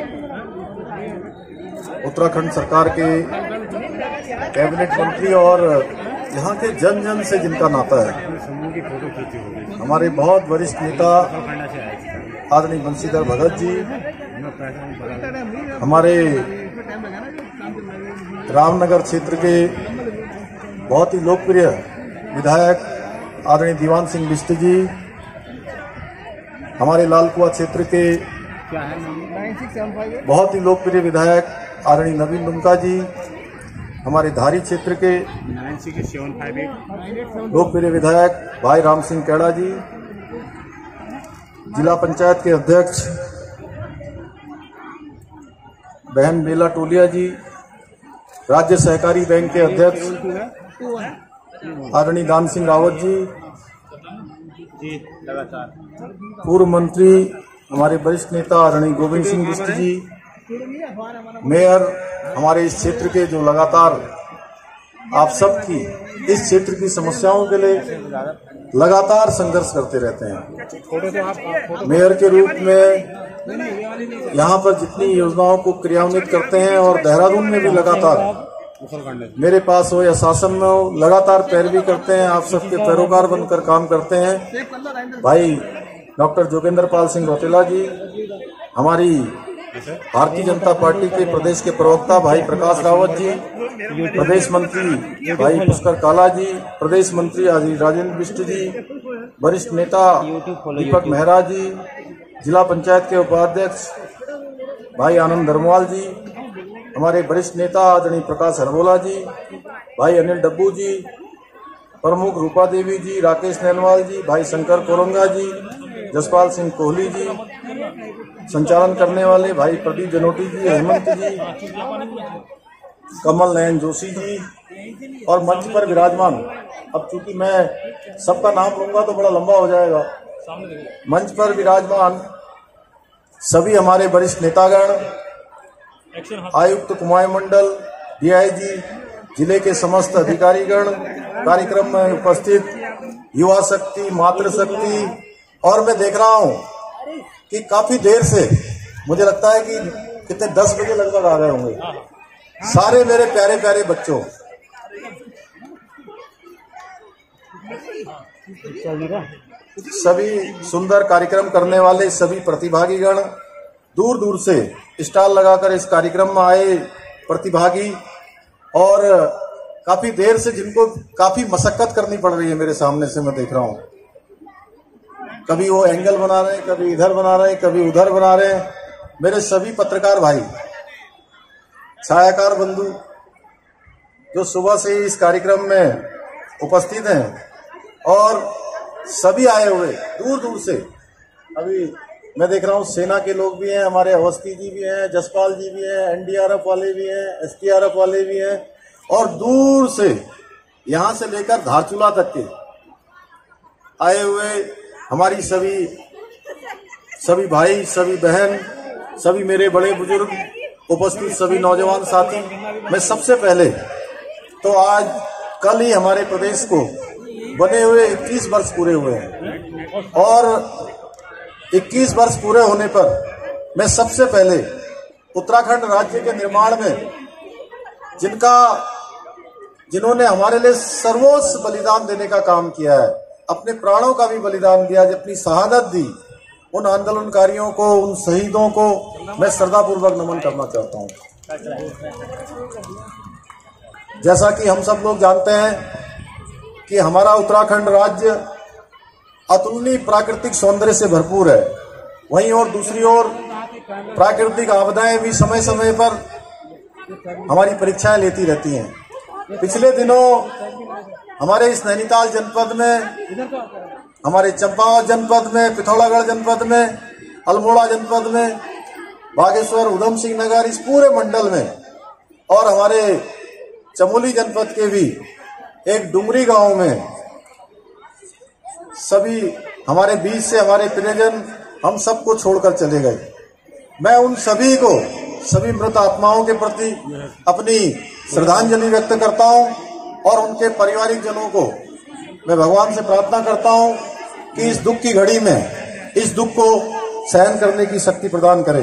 उत्तराखंड सरकार के कैबिनेट मंत्री और यहाँ के जन जन से जिनका नाता है, हमारे बहुत वरिष्ठ नेता आदरणीय बंशीधर भगत जी, हमारे रामनगर क्षेत्र के बहुत ही लोकप्रिय विधायक आदरणीय दीवान सिंह बिष्ट जी, हमारे लालकुआ क्षेत्र के बहुत ही लोकप्रिय विधायक आदरणीय नवीन दुमका जी, हमारे धारी क्षेत्र के लोकप्रिय विधायक भाई राम सिंह कैड़ा जी, जिला पंचायत के अध्यक्ष बहन बेला टोलिया जी, राज्य सहकारी बैंक के अध्यक्ष आदरणीय दान सिंह रावत जी, पूर्व मंत्री हमारे वरिष्ठ नेता आदरणीय गोविंद सिंह बिष्ट जी, मेयर हमारे इस क्षेत्र के जो लगातार आप सबकी इस क्षेत्र की समस्याओं के लिए लगातार संघर्ष करते रहते हैं। मेयर के रूप में यहाँ पर जितनी योजनाओं को क्रियान्वित करते हैं और देहरादून में भी लगातार मेरे पास हो या शासन में हो लगातार पैरवी करते हैं, आप सबके पैरोकार बनकर काम करते हैं। भाई डॉक्टर जोगेंद्र पाल सिंह रौतेला जी, हमारी भारतीय जनता पार्टी के प्रदेश के प्रवक्ता भाई प्रकाश रावत जी, प्रदेश मंत्री भाई पुष्कर काला जी, प्रदेश मंत्री राजेंद्र बिष्ट जी, वरिष्ठ नेता दीपक मेहरा जी, जिला पंचायत के उपाध्यक्ष भाई आनंद धर्मवाल जी, हमारे वरिष्ठ नेता आदरणीय प्रकाश हरबोला जी, भाई अनिल डब्बू जी, प्रमुख रूपा देवी जी, राकेश नैनवाल जी, भाई शंकर कोरंगा जी, जसपाल सिंह कोहली जी, संचालन करने वाले भाई प्रदीप जनोटी जी, हेमंत जी, कमल नयन जोशी जी और मंच पर विराजमान, अब चूंकि मैं सबका नाम लूंगा तो बड़ा लंबा हो जाएगा, मंच पर विराजमान सभी हमारे वरिष्ठ नेतागण, आयुक्त कुमाऊं मंडल, डीआईजी, जिले के समस्त अधिकारीगण, कार्यक्रम में उपस्थित युवा शक्ति, मातृ शक्ति, और मैं देख रहा हूं कि काफी देर से मुझे लगता है कि कितने दस बजे लगभग आ गए होंगे सारे मेरे प्यारे प्यारे बच्चों, सभी सुंदर कार्यक्रम करने वाले सभी प्रतिभागीगण, दूर दूर से स्टॉल लगाकर इस कार्यक्रम में आए प्रतिभागी और काफी देर से जिनको काफी मशक्कत करनी पड़ रही है मेरे सामने से मैं देख रहा हूं, कभी वो एंगल बना रहे हैं, कभी इधर बना रहे हैं, कभी उधर बना रहे हैं। मेरे सभी पत्रकार भाई, छायाकार बंधु जो सुबह से इस कार्यक्रम में उपस्थित हैं और सभी आए हुए दूर दूर से, अभी मैं देख रहा हूँ सेना के लोग भी हैं, हमारे अवस्थी जी भी हैं, जसपाल जी भी हैं, एनडीआरएफ वाले भी हैं, एसटीआरएफ वाले भी हैं और दूर से यहाँ से लेकर धारचूला तक के आए हुए हमारी सभी सभी भाई, सभी बहन, सभी मेरे बड़े बुजुर्ग, उपस्थित सभी नौजवान साथी, मैं सबसे पहले तो आज कल ही हमारे प्रदेश को बने हुए इक्कीस वर्ष पूरे हुए हैं और इक्कीस वर्ष पूरे होने पर मैं सबसे पहले उत्तराखंड राज्य के निर्माण में जिनका जिन्होंने हमारे लिए सर्वोच्च बलिदान देने का काम किया है, अपने प्राणों का भी बलिदान दिया, अपनी शहादत दी, उन आंदोलनकारियों को, उन शहीदों को मैं श्रद्धापूर्वक नमन करना चाहता हूं। जैसा कि हम सब लोग जानते हैं कि हमारा उत्तराखंड राज्य अतुलनीय प्राकृतिक सौंदर्य से भरपूर है, वहीं और दूसरी ओर प्राकृतिक आपदाएं भी समय समय पर हमारी परीक्षाएं लेती रहती हैं। पिछले दिनों हमारे इस नैनीताल जनपद में हमारे चंपावत जनपद में, पिथौरागढ़ जनपद में, अल्मोड़ा जनपद में, बागेश्वर, उधम सिंह नगर, इस पूरे मंडल में, और हमारे चमोली जनपद के भी एक डुमरी गांव में सभी हमारे बीच से हमारे प्रियजन हम सबको छोड़कर चले गए। मैं उन सभी को, सभी मृत आत्माओं के प्रति अपनी श्रद्धांजलि व्यक्त करता हूं और उनके पारिवारिक जनों को मैं भगवान से प्रार्थना करता हूं कि इस दुख की घड़ी में इस दुख को सहन करने की शक्ति प्रदान करे।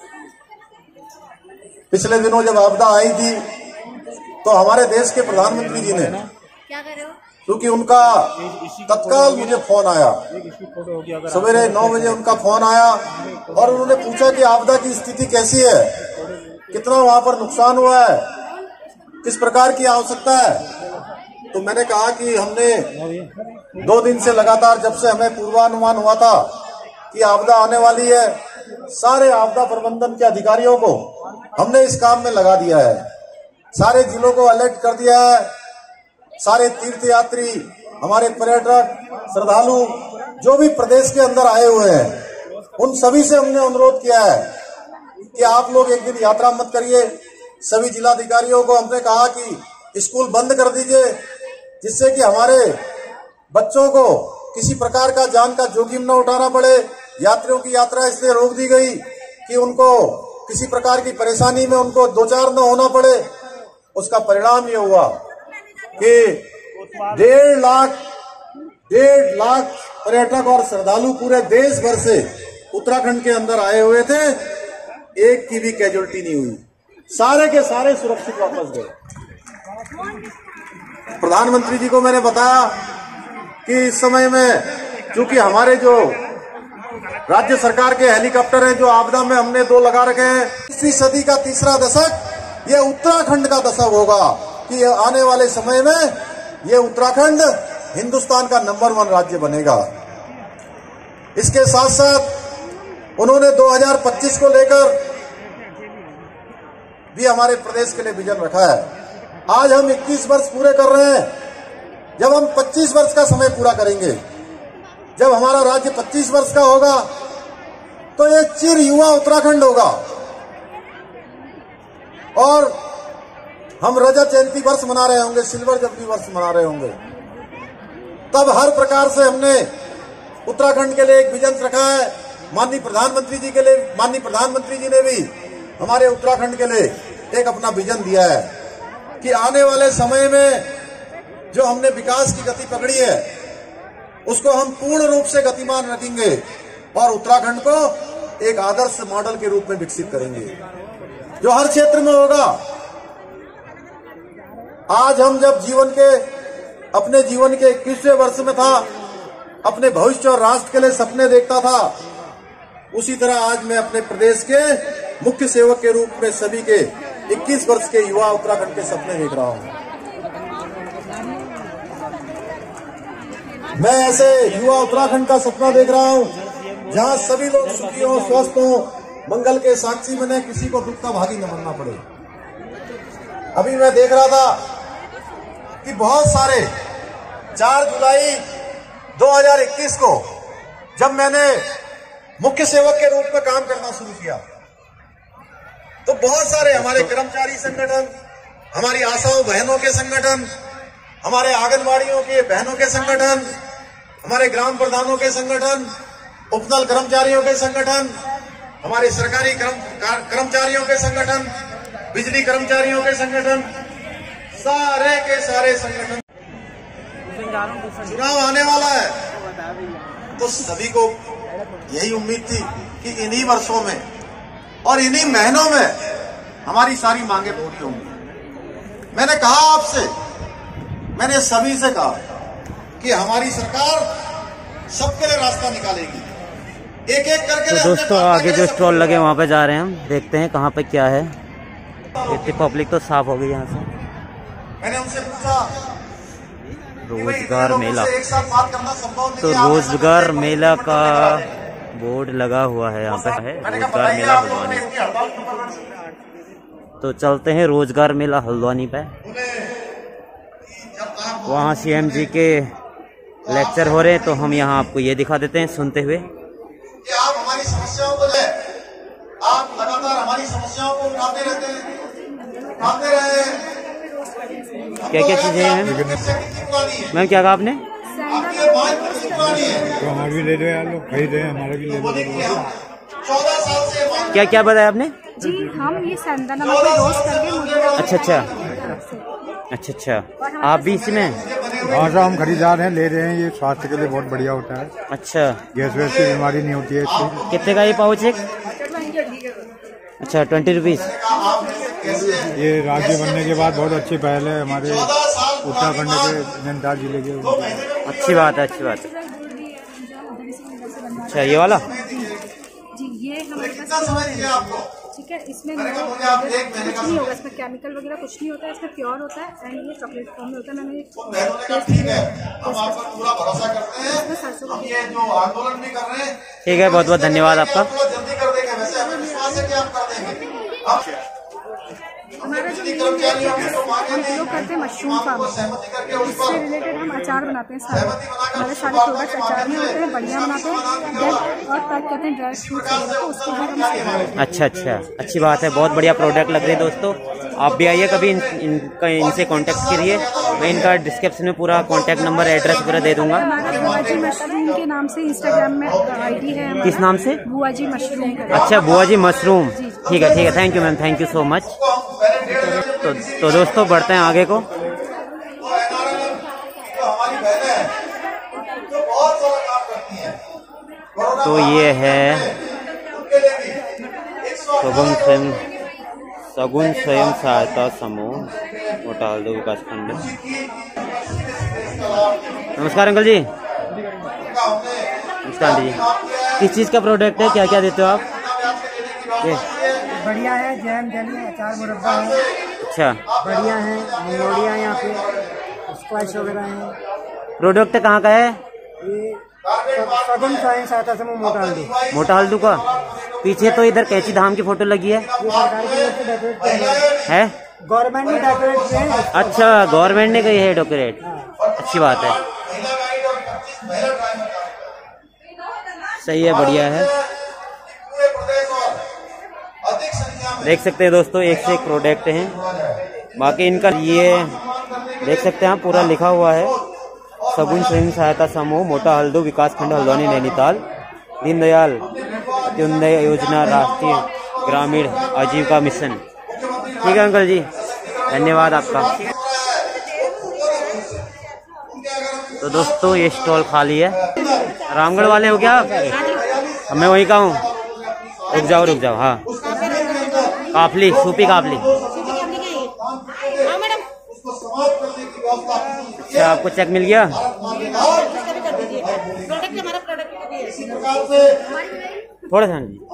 पिछले दिनों जब आपदा आई थी तो हमारे देश के प्रधानमंत्री जी ने, क्योंकि उनका तत्काल मुझे फोन आया, सवेरे नौ बजे उनका फोन आया और उन्होंने पूछा कि आपदा की स्थिति कैसी है, कितना वहां पर नुकसान हुआ है, किस प्रकार की आवश्यकता है। तो मैंने कहा कि हमने दो दिन से लगातार, जब से हमें पूर्वानुमान हुआ था कि आपदा आने वाली है, सारे आपदा प्रबंधन के अधिकारियों को हमने इस काम में लगा दिया है, सारे जिलों को अलर्ट कर दिया है, सारे तीर्थ यात्री, हमारे पर्यटक, श्रद्धालु जो भी प्रदेश के अंदर आए हुए हैं, उन सभी से हमने अनुरोध किया है कि आप लोग एक दिन यात्रा मत करिए। सभी जिलाधिकारियों को हमने कहा कि स्कूल बंद कर दीजिए, जिससे कि हमारे बच्चों को किसी प्रकार का जान का जोखिम न उठाना पड़े। यात्रियों की यात्रा इसलिए रोक दी गई कि उनको किसी प्रकार की परेशानी में उनको दो चार न होना पड़े। उसका परिणाम ये हुआ कि डेढ़ लाख डेढ़ लाख पर्यटक और श्रद्धालु पूरे देश भर से उत्तराखंड के अंदर आए हुए थे, एक की भी कैजुअल्टी नहीं हुई, सारे के सारे सुरक्षित वापस गए। प्रधानमंत्री जी को मैंने बताया कि इस समय में, क्योंकि हमारे जो राज्य सरकार के हेलीकॉप्टर हैं जो आपदा में हमने दो लगा रखे हैं, इसी सदी का तीसरा दशक ये उत्तराखंड का दशक होगा कि आने वाले समय में ये उत्तराखंड हिंदुस्तान का नंबर वन राज्य बनेगा। इसके साथ साथ उन्होंने दो हज़ार पच्चीस को लेकर भी हमारे प्रदेश के लिए विजन रखा है। आज हम इक्कीस वर्ष पूरे कर रहे हैं। जब हम पच्चीस वर्ष का समय पूरा करेंगे, जब हमारा राज्य पच्चीस वर्ष का होगा, तो ये चिर युवा उत्तराखंड होगा और हम रजत जयंती वर्ष मना रहे होंगे, सिल्वर जुबली वर्ष मना रहे होंगे। तब हर प्रकार से हमने उत्तराखंड के लिए एक विजन रखा है। माननीय प्रधानमंत्री जी के लिए, माननीय प्रधानमंत्री जी ने भी हमारे उत्तराखंड के लिए एक अपना विजन दिया है कि आने वाले समय में जो हमने विकास की गति पकड़ी है उसको हम पूर्ण रूप से गतिमान रखेंगे और उत्तराखंड को एक आदर्श मॉडल के रूप में विकसित करेंगे, जो हर क्षेत्र में होगा। आज हम जब जीवन के अपने जीवन के इक्कीसवें वर्ष में था, अपने भविष्य और राष्ट्र के लिए सपने देखता था, उसी तरह आज मैं अपने प्रदेश के मुख्य सेवक के रूप में सभी के इक्कीस वर्ष के युवा उत्तराखंड के सपने देख रहा हूं। मैं ऐसे युवा उत्तराखंड का सपना देख रहा हूं जहां सभी लोग सुखी हों, स्वस्थ हों, मंगल के साक्षी बने, किसी को दुख का भागी न बनना पड़े। अभी मैं देख रहा था कि बहुत सारे चार जुलाई दो हज़ार इक्कीस को जब मैंने मुख्य सेवक के रूप में काम करना शुरू किया तो बहुत सारे हमारे कर्मचारी संगठन, हमारी आशाओं बहनों के संगठन, हमारे आंगनबाड़ियों के बहनों के संगठन, हमारे ग्राम प्रधानों के संगठन, उपनल कर्मचारियों के संगठन, हमारे सरकारी कर्मचारियों के संगठन, बिजली कर्मचारियों के संगठन, सारे के सारे संगठन, चुनाव आने वाला है तो सभी को यही उम्मीद थी कि इन्हीं वर्षों में और इन्हीं महीनों में हमारी सारी मांगे पूरी होंगी। मैंने कहा आपसे, मैंने सभी से कहा कि हमारी सरकार सबके लिए रास्ता निकालेगी, एक एक करके। तो दोस्तों आगे जो स्टॉल लगे वहाँ पे जा रहे हैं हम, देखते हैं कहाँ पे क्या है। इतनी पब्लिक तो साफ हो गई यहाँ से। मैंने उनसे पूछा रोजगार मेला, एक साथ बात करना संभव नहीं तो है। रोजगार मेला का बोर्ड लगा हुआ है यहाँ पे, है रोजगार मेला हल्द्वानी। तो चलते हैं रोजगार मेला हल्द्वानी पे। वहाँ सीएम जी के लेक्चर हो रहे हैं, तो हम यहाँ आपको ये दिखा देते हैं सुनते हुए कि आप हमारी समस्याओं को ले, आप लगातार हमारी समस्याओं को उठाते रहते हैं, उठाते रहे। क्या क्या चीजें हैं मैम? क्या कहा आपने? तो हमारे भी ले लो यार, लोग खरीद रहे हैं, हमारा भी ले लो। चौदह साल से क्या क्या बताया आपने? जी हम ये संदा नमक में रोस्ट करके मुझे अच्छा अच्छा अच्छा अच्छा आप भी इसमें? हाँ साहब, हम खरीदार हैं, ले रहे हैं। ये स्वास्थ्य के लिए बहुत बढ़िया होता है। अच्छा, गैस वैस की बीमारी नहीं होती है इससे। कितने का ये पाउच एक? अच्छा ट्वेंटी रुपीज। ये राज्य बनने के बाद बहुत अच्छी पहल है हमारे उत्तराखंड के नैनीताल जिले के। अच्छी बात है, अच्छी बात है। अच्छा ये वाला जी ये हमारे पास ठीक है। इसमें कुछ नहीं होगा, इसमें केमिकल वगैरह कुछ नहीं होता है, इसमें प्योर होता है एंड ये चॉकलेट फॉर्म में होता है। मैंने ठीक है, बहुत बहुत धन्यवाद आपका। हमारा जो हम लोग करते हैं मशरूम फार्म, इससे रिलेटेड हम अचार बनाते हैं। सारे हमारे सारे प्रोडक्ट्स अचार में होते हैं, बढ़िया बनाते हैं। देन और पैक करते हैं ड्राई फ्रूट्स वगैरह को, उसको भी हम। अच्छा अच्छा, अच्छी बात है, बहुत बढ़िया प्रोडक्ट लग रही है दोस्तों। आप भी आइए कभी, इन, इनका इनसे कांटेक्ट करिए। मैं इनका डिस्क्रिप्शन में पूरा कांटेक्ट नंबर, एड्रेस वगैरह दे दूंगा। हमारा बुआजी मशरूम के नाम से इंस्टाग्राम में आईडी है। किस नाम से? बुआजी मशरूम। अच्छा बुआजी मशरूम, ठीक है ठीक है, thank you ma'am, thank you so much. तो, तो दोस्तों बढ़ते हैं आगे को। तो ये है सगुन स्वयं सगुन स्वयं सहायता समूह मोटालदो विकास खंड। नमस्कार अंकल जी। नमस्कार जी। किस चीज़ का प्रोडक्ट है, क्या क्या देते हो आप? ये बढ़िया है, जैम जली अचार मुरब्बा है। अच्छा बढ़िया है, मंगोड़िया यहाँ पे स्क्वैश वगैरह है। प्रोडक्ट कहाँ का है ये? सगुन स्वयं सहायता समूह मोटा हल्दू। मोटा हल्दू का। पीछे तो इधर कैची धाम की फोटो लगी है, ये सरकार की तरफ से डेकोरेट किया है, है? गवर्नमेंट ने डेकोरेट किया है। अच्छा गवर्नमेंट ने कही है डेकोरेट, अच्छी बात है, सही है, बढ़िया है। देख सकते हैं दोस्तों, एक से एक प्रोडक्ट हैं। बाकी इनका ये देख सकते हैं आप, पूरा लिखा हुआ है सगुन स्वयं सहायता समूह मोटा हल्दू विकास खंड हल्द्वानी नैनीताल, दीनदयाल अंत्योदय योजना, राष्ट्रीय ग्रामीण आजीविका मिशन। ठीक है अंकल जी, धन्यवाद आपका। तो दोस्तों ये स्टॉल खाली है। रामगढ़ वाले हो क्या आप? मैं वहीं का हूँ। रुक जाओ रुक जाओ, हाँ काफली, सूपी काफली। अच्छा आपको चेक मिल गया? थोड़ा सा जी।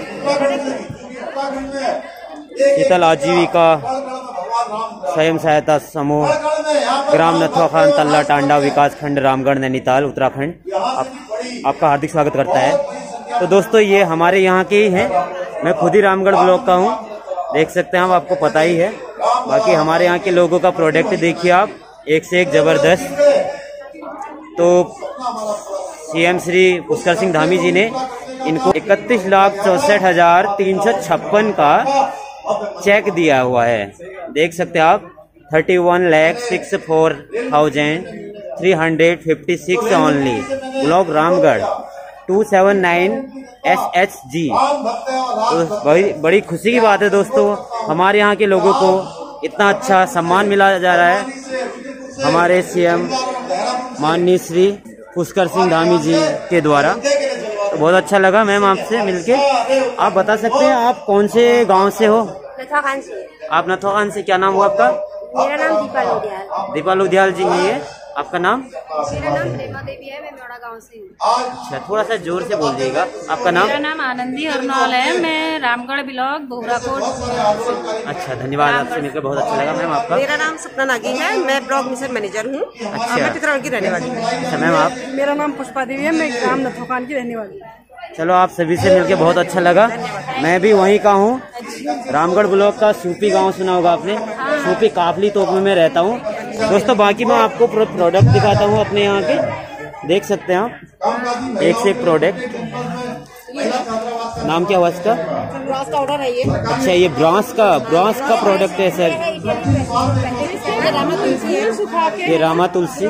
शीतल आजीविका स्वयं सहायता समूह ग्राम नथुआ खान तल्ला टांडा विकास खंड रामगढ़ नैनीताल उत्तराखंड आप, आपका हार्दिक स्वागत करता है। तो दोस्तों ये हमारे यहाँ के ही हैं, मैं खुद ही रामगढ़ ब्लॉक का हूँ, देख सकते हैं आप, आपको पता ही है। बाकी हमारे यहाँ के लोगों का प्रोडक्ट देखिए आप, एक से एक जबरदस्त। तो सीएम श्री पुष्कर सिंह धामी जी ने इनको इकतीस लाख चौसठ हजार तीन सौ छप्पन का चेक दिया हुआ है, देख सकते हैं आप। Thirty one lakh six four thousand three hundred fifty six only, block Ramgarh two seven nine S H G. तो बड़ी बड़ी खुशी की बात है दोस्तों, हमारे यहाँ के लोगों को इतना अच्छा सम्मान मिला जा रहा है हमारे सीएम माननीय श्री पुष्कर सिंह धामी जी के द्वारा। तो बहुत अच्छा लगा मैम आपसे मिलके। आप बता सकते हैं आप कौन से गांव से हो? नथुआ खान से। आप नथुआ खान से, क्या नाम हुआ आपका? मेरा नाम दीपा लोधियाल। दीपा लोधियाल जी है, आपका नाम? मेरा नाम प्रेमा देवी है, मैं नोड़ा गांव से हूँ। अच्छा थोड़ा सा जोर से बोल दीजिएगा, आपका नाम? मेरा नाम आनंदी हरनौल है, मैं रामगढ़ ब्लॉक बोहराकोट। अच्छा धन्यवाद, आपसे मिलकर बहुत अच्छा लगा मैम। आपका? मेरा नाम सपना नागी है, मैं ब्लॉक मिशन मैनेजर हूँ। अच्छा, मैं चित्तौड़गढ़ की रहने वाली हूँ। अच्छा मैम आप? मेरा नाम पुष्पा देवी है, मैं ग्राम नथुआ खान की रहने वाली हूँ। चलो आप सभी से मिलकर बहुत अच्छा लगा। मैं भी वहीं का हूँ, रामगढ़ ब्लॉक का सूपी गांव सुना होगा आपने, सूपी काफली तोप में मैं रहता हूँ। दोस्तों बाकी मैं आपको प्रोडक्ट दिखाता हूँ अपने यहाँ के। देख सकते हैं आप एक से एक प्रोडक्ट। नाम क्या हुआ इसका? ब्रॉस का ऑर्डर है ये। अच्छा, ये ब्रॉस का ब्रॉस का प्रोडक्ट है सर। ये रामा तुलसी है, सुखा के। ये रामा तुलसी,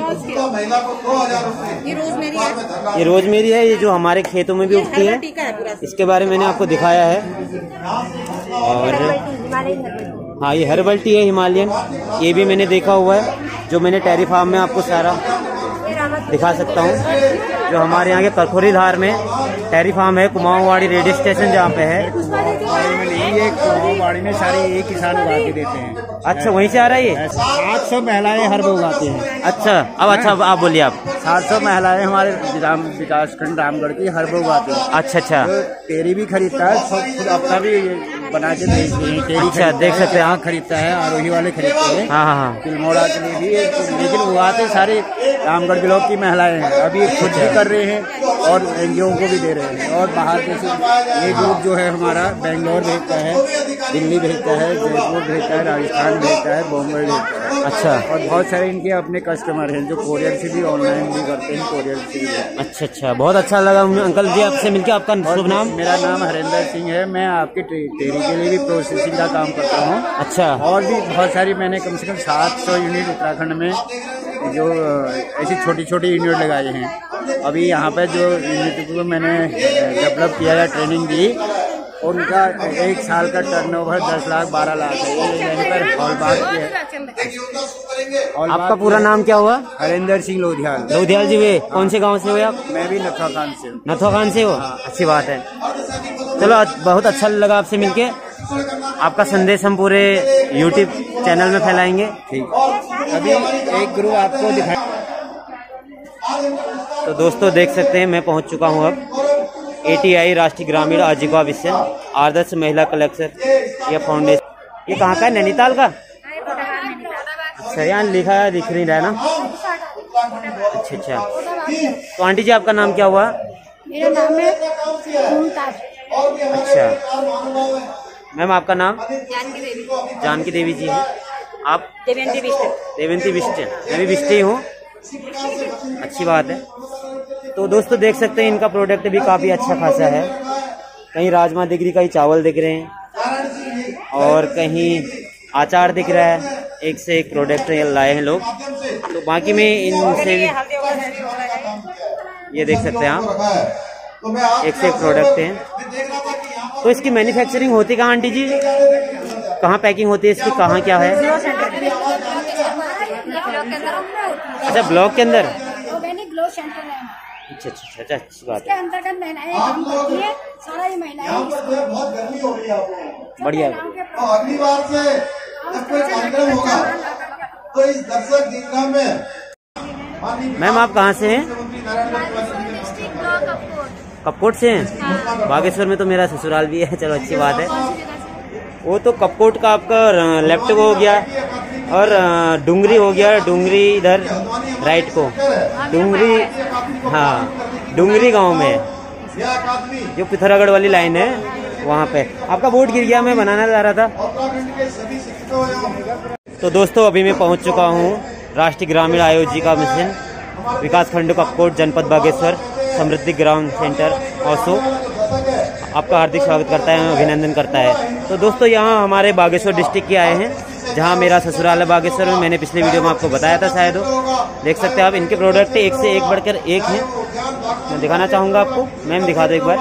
ये रोजमेरी है। ये रोजमेरी है, ये जो हमारे खेतों में भी उगती है। इसके बारे में मैंने आपको दिखाया है। और हाँ, ये हर्बल टी है हिमालयन, ये भी मैंने देखा हुआ है, जो मैंने टेरी फार्म में आपको सारा दिखा सकता हूँ। जो हमारे यहाँ के करखोरी धार में टेरी फार्म है, कुमाऊँवाड़ी रेडियो स्टेशन जहाँ पे है। ये कुमाऊँवाड़ी में सारे एक किसान उगा के देते हैं। अच्छा, वहीं से आ रहा है ये? सात सौ महिलाएं हर्ब उगाती हैं। अच्छा, अब अच्छा अब आप बोलिए। आप सात सौ महिलाएं हमारे राम विकास खंड रामगढ़ की हर्ब उगाती हैं। अच्छा अच्छा, तो टेरी भी खरीदता है, खुद अपना भी बना के भेजते हैं। अच्छा, देख सकते हैं आप, खरीदता है, आरोही वाले खरीदते हैं। हाँ हाँ, तिलमोड़ा के लिए भी, लेकिन उगाते सारे रामगढ़ ब्लॉक की महिलाएं हैं। अभी खुद भी कर रहे हैं और एनजीओ को भी दे रहे हैं। और बाहर जैसे ये ग्रुप जो है हमारा बेंगलोर भेजता है, दिल्ली भेजता है, जयपुर भेजता है, राजस्थान भेजता है, बॉम्बे भेजता है। अच्छा, और बहुत सारे इनके अपने कस्टमर हैं जो कोरियर से भी, ऑनलाइन भी करते हैं, कोरियर से भी। अच्छा अच्छा, बहुत अच्छा लगा अंकल जी आपसे मिलकर। आपका शुभ नाम? मेरा नाम हरेंद्र सिंह है। मैं आपकी टेरी के लिए भी प्रोसेसिंग का काम करता हूँ। अच्छा, और भी बहुत सारी मैंने कम से कम सात सौ यूनिट उत्तराखंड में जो ऐसी छोटी छोटी यूनिट लगाए हैं। अभी यहाँ पे जो यूनिट को मैंने डेवलप किया है, ट्रेनिंग दी, उनका एक साल का टर्नओवर दस लाख बारह लाख है। ये यहीं पर हॉलबाग के है। आपका पूरा नाम क्या हुआ? हरेंद्र सिंह लोधियाल। लोधियाल जी, वे कौन से गांव से हो आप? मैं भी नथुआ खान से हूँ। नथुआ खान से हो? अच्छी बात है। चलो, बहुत अच्छा लगा आपसे मिलके। आपका संदेश हम पूरे यूट्यूब चैनल में फैलाएंगे। ठीक, अभी एक ग्रुप आपको दिखा। तो दोस्तों देख सकते हैं, मैं पहुंच चुका हूं अब एटीआई राष्ट्रीय ग्रामीण आजीविका मिशन आदर्श महिला कलेक्टर या फाउंडेशन। ये कहाँ का है? नैनीताल का? अच्छा, यहाँ लिखा है, दिख नहीं रहा है ना? अच्छा अच्छा, तो आंटी जी आपका नाम क्या हुआ? मेरा नाम है मुमताज। अच्छा मैम, आपका नाम? जानकी देवी। जानकी देवी जी हैं। आप? देवंती बिष्ट। देवंती बिष्ट। मैं भी बिष्ट ही हूँ। अच्छी बात है। तो दोस्तों देख सकते हैं, इनका प्रोडक्ट भी काफ़ी अच्छा खासा है। कहीं राजमा दिख रही, कहीं चावल दिख रहे हैं, और कहीं अचार दिख रहा है। एक से एक प्रोडक्ट लाए हैं लोग। तो बाकी में इनसे ये देख सकते हैं आप, एक से एक प्रोडक्ट हैं। तो इसकी मैन्युफैक्चरिंग होती कहाँ आंटी जी? कहाँ पैकिंग होती है इसकी? कहाँ क्या है? अच्छा, ब्लॉक के अंदर। ग्लो सेंटर है। अच्छा अच्छा अच्छा, अच्छी बात इसके अंतर्गत महिलाएं काम करती है। सारा ये महिलाएं बहुत गर्मी हो रही है बढ़िया। अगली बार से जब कोई कार्यक्रम होगा तो इस दर्शक दीर्घा में। मैम, आप कहाँ से हैं? कपकोट से हैं? बागेश्वर में तो मेरा ससुराल भी है। चलो, अच्छी बात है। वो तो कपकोट का आपका लेफ्ट को हो गया, और डुंगरी हो गया। डुंगरी इधर राइट को, डुंगरी, हाँ डुंगरी गांव में, जो पिथौरागढ़ वाली लाइन है वहाँ पे। आपका बोर्ड गिर गया, मैं बनाना जा रहा था। तो दोस्तों अभी मैं पहुँच चुका हूँ राष्ट्रीय ग्रामीण आजीविका मिशन विकास खंड कपकोट, जनपद बागेश्वर, समृद्धि ग्राउंड सेंटर ओसो। आपका हार्दिक स्वागत करता है, अभिनंदन करता है। तो दोस्तों यहाँ हमारे बागेश्वर डिस्ट्रिक्ट के आए हैं, जहाँ मेरा ससुराल है बागेश्वर में। मैंने पिछले वीडियो में आपको बताया था शायद हो। देख सकते हैं आप, इनके प्रोडक्ट एक से एक बढ़कर एक हैं। मैं दिखाना चाहूँगा आपको। मैम दिखा दो एक बार।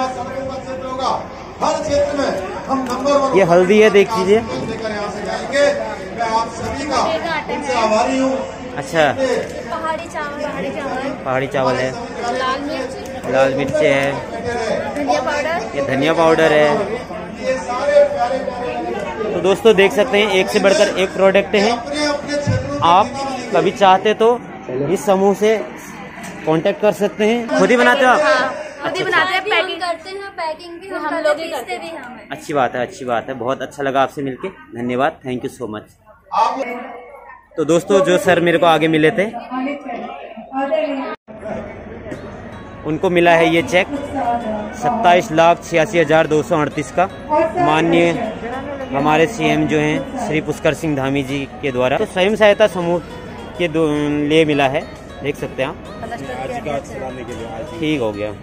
ये हल्दी है, देख लीजिए। अच्छा, पहाड़ी चावल, पहाड़ी चावल, पहाड़ी चावल है, लाल मिर्च, लाल मिर्च है, धनिया पाउडर, ये धनिया पाउडर है। तो दोस्तों देख सकते हैं, एक से बढ़कर एक प्रोडक्ट हैं। आप कभी चाहते तो इस समूह से कांटेक्ट कर सकते हैं। खुद ही बनाते हो आप? खुद ही बनाते हैं, पैकिंग करते हैं, पैकिंग भी हम लोग ही करते हैं। अच्छी बात है, अच्छी बात है। बहुत अच्छा लगा आपसे मिलके। धन्यवाद, थैंक यू सो मच। तो दोस्तों जो सर मेरे को आगे मिले थे, उनको मिला है ये चेक सत्ताईस लाख छियासी हजार दो सौ अड़तीस का, माननीय हमारे सीएम जो हैं श्री पुष्कर सिंह धामी जी के द्वारा। तो स्वयं सहायता समूह के लिए मिला है। देख सकते हैं आप। ठीक हो गया।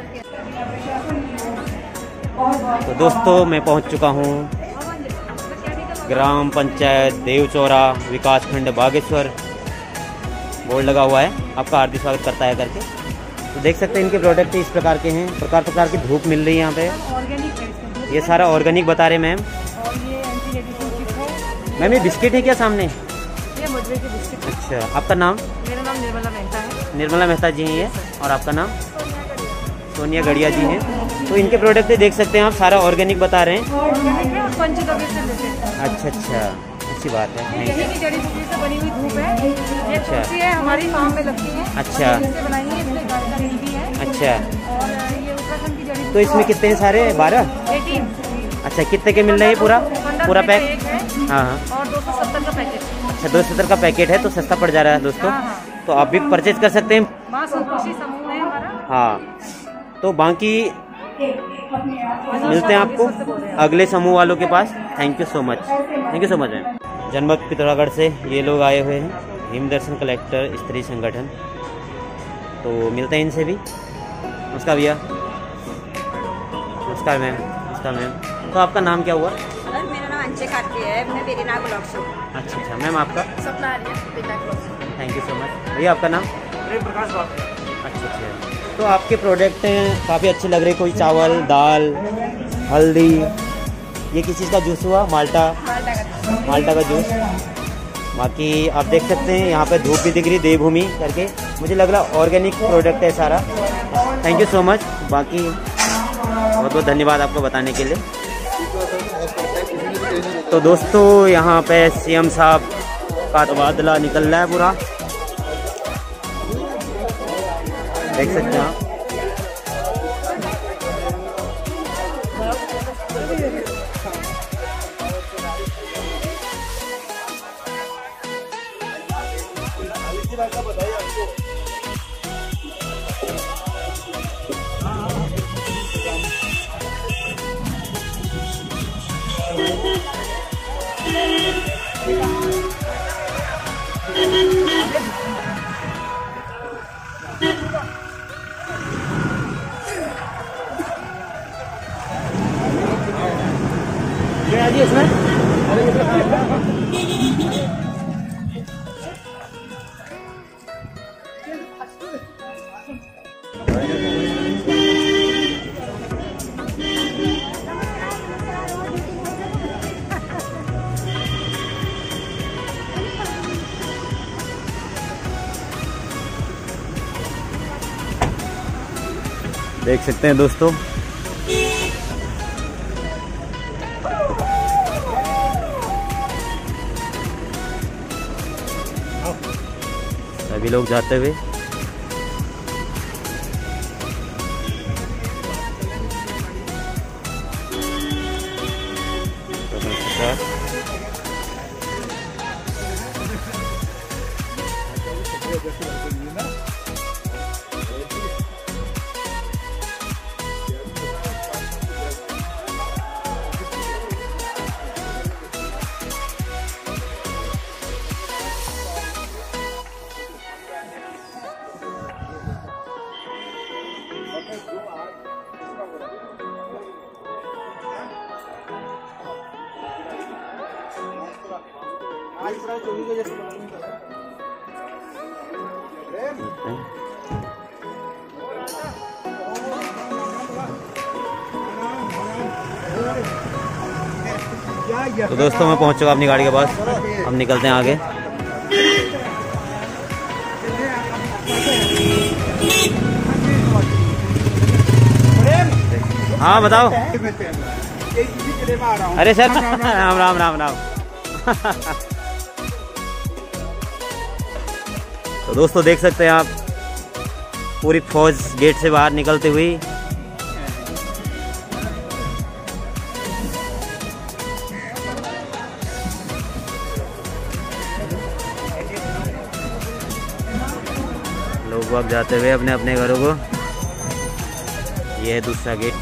तो दोस्तों मैं पहुंच चुका हूं ग्राम पंचायत देवचौरा विकास खंड बागेश्वर। बोर्ड लगा हुआ है, आपका हार्दिक स्वागत करता है करके। तो देख सकते हैं इनके प्रोडक्ट इस प्रकार के हैं, प्रकार प्रकार की धूप मिल रही है यहाँ पे। ये सारा ऑर्गेनिक बता रहे मैम। मैम ये बिस्किट है क्या सामने? ये मजबे के बिस्किट। अच्छा, आपका नाम? मेरा नाम निर्मला मेहता है। निर्मला मेहता जी हैं ये, और आपका नाम? सोनिया गढ़िया जी हैं। तो इनके प्रोडक्ट देख सकते हैं आप, सारा ऑर्गेनिक बता रहे हैं। पंचगव्य से लेते हैं। अच्छा अच्छा, अच्छी बात है। यही की जड़ी बूटी से बनी हुई धूप है। ये तुलसी है, हमारी फार्म में लगती है। अच्छा, इससे बनाई है, इसमें गाय का घी भी है। अच्छा, और ये उत्तराखंड की जड़ी। तो इसमें कितने हैं सारे? बारह। अच्छा, कितने के मिल रहे हैं पूरा पूरा पैक? हाँ हाँ। और दो सौ सत्तर का पैकेट। अच्छा, दो सौ सत्तर का पैकेट है तो सस्ता पड़ जा रहा है दोस्तों। तो आप भी परचेज कर सकते हैं। माँ संतोषी समूह है हमारा। हाँ, तो बाकी मिलते हैं आपको अगले समूह वालों के पास। Thank you so much, thank you so much ma'am. जनपद पिथौरागढ़ से ये लोग आए हुए हैं, हिम दर्शन कलेक्टर स्त्री संगठन। तो मिलते हैं इनसे भी। नमस्कार भैया। नमस्कार मैम। नमस्कार मैम। तो आपका नाम क्या हुआ? मेरा नाम अंचे खाती है, मैं मेरी नाम ब्लॉक से। अच्छा अच्छा, मैम आपका? सपना आ रही है। थैंक यू सो मच भैया। आपका नाम? प्रेम प्रकाश बाबू। अच्छा अच्छा, तो आपके प्रोडक्ट हैं काफ़ी अच्छे लग रहे। कोई चावल, दाल, हल्दी, ये किस चीज़ का जूस हुआ? माल्टा, माल्टा का जूस। बाकी आप देख सकते हैं यहाँ पे धूप भी दिख रही, देवभूमि करके। मुझे लग रहा ऑर्गेनिक प्रोडक्ट है सारा। Thank you so much. बाकी बहुत बहुत धन्यवाद आपको बताने के लिए। तो दोस्तों यहाँ पे सीएम साहब का तबादला निकल रहा है पूरा, देख सकते हैं आप। क्या जी इसमें? देख सकते हैं दोस्तों, सभी लोग जाते हुए। तो दोस्तों मैं पहुंच चुका अपनी गाड़ी के पास, अब निकलते हैं आगे। हाँ बताओ। अरे सर राम राम राम राम। तो दोस्तों देख सकते हैं आप पूरी फौज गेट से बाहर निकलते हुई। लोग वाग जाते हुए अपने अपने घरों को। ये है दूसरा गेट,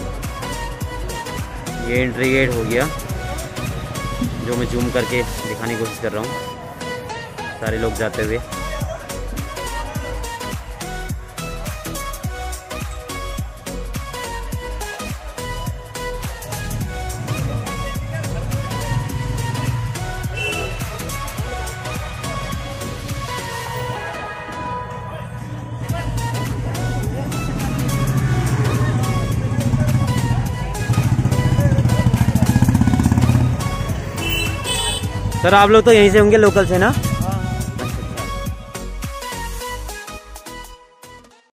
ये एंट्री गेट हो गया जो मैं जूम करके दिखाने की कोशिश कर रहा हूँ। सारे लोग जाते हुए सर आप लोग तो यहीं से होंगे, लोकल से ना?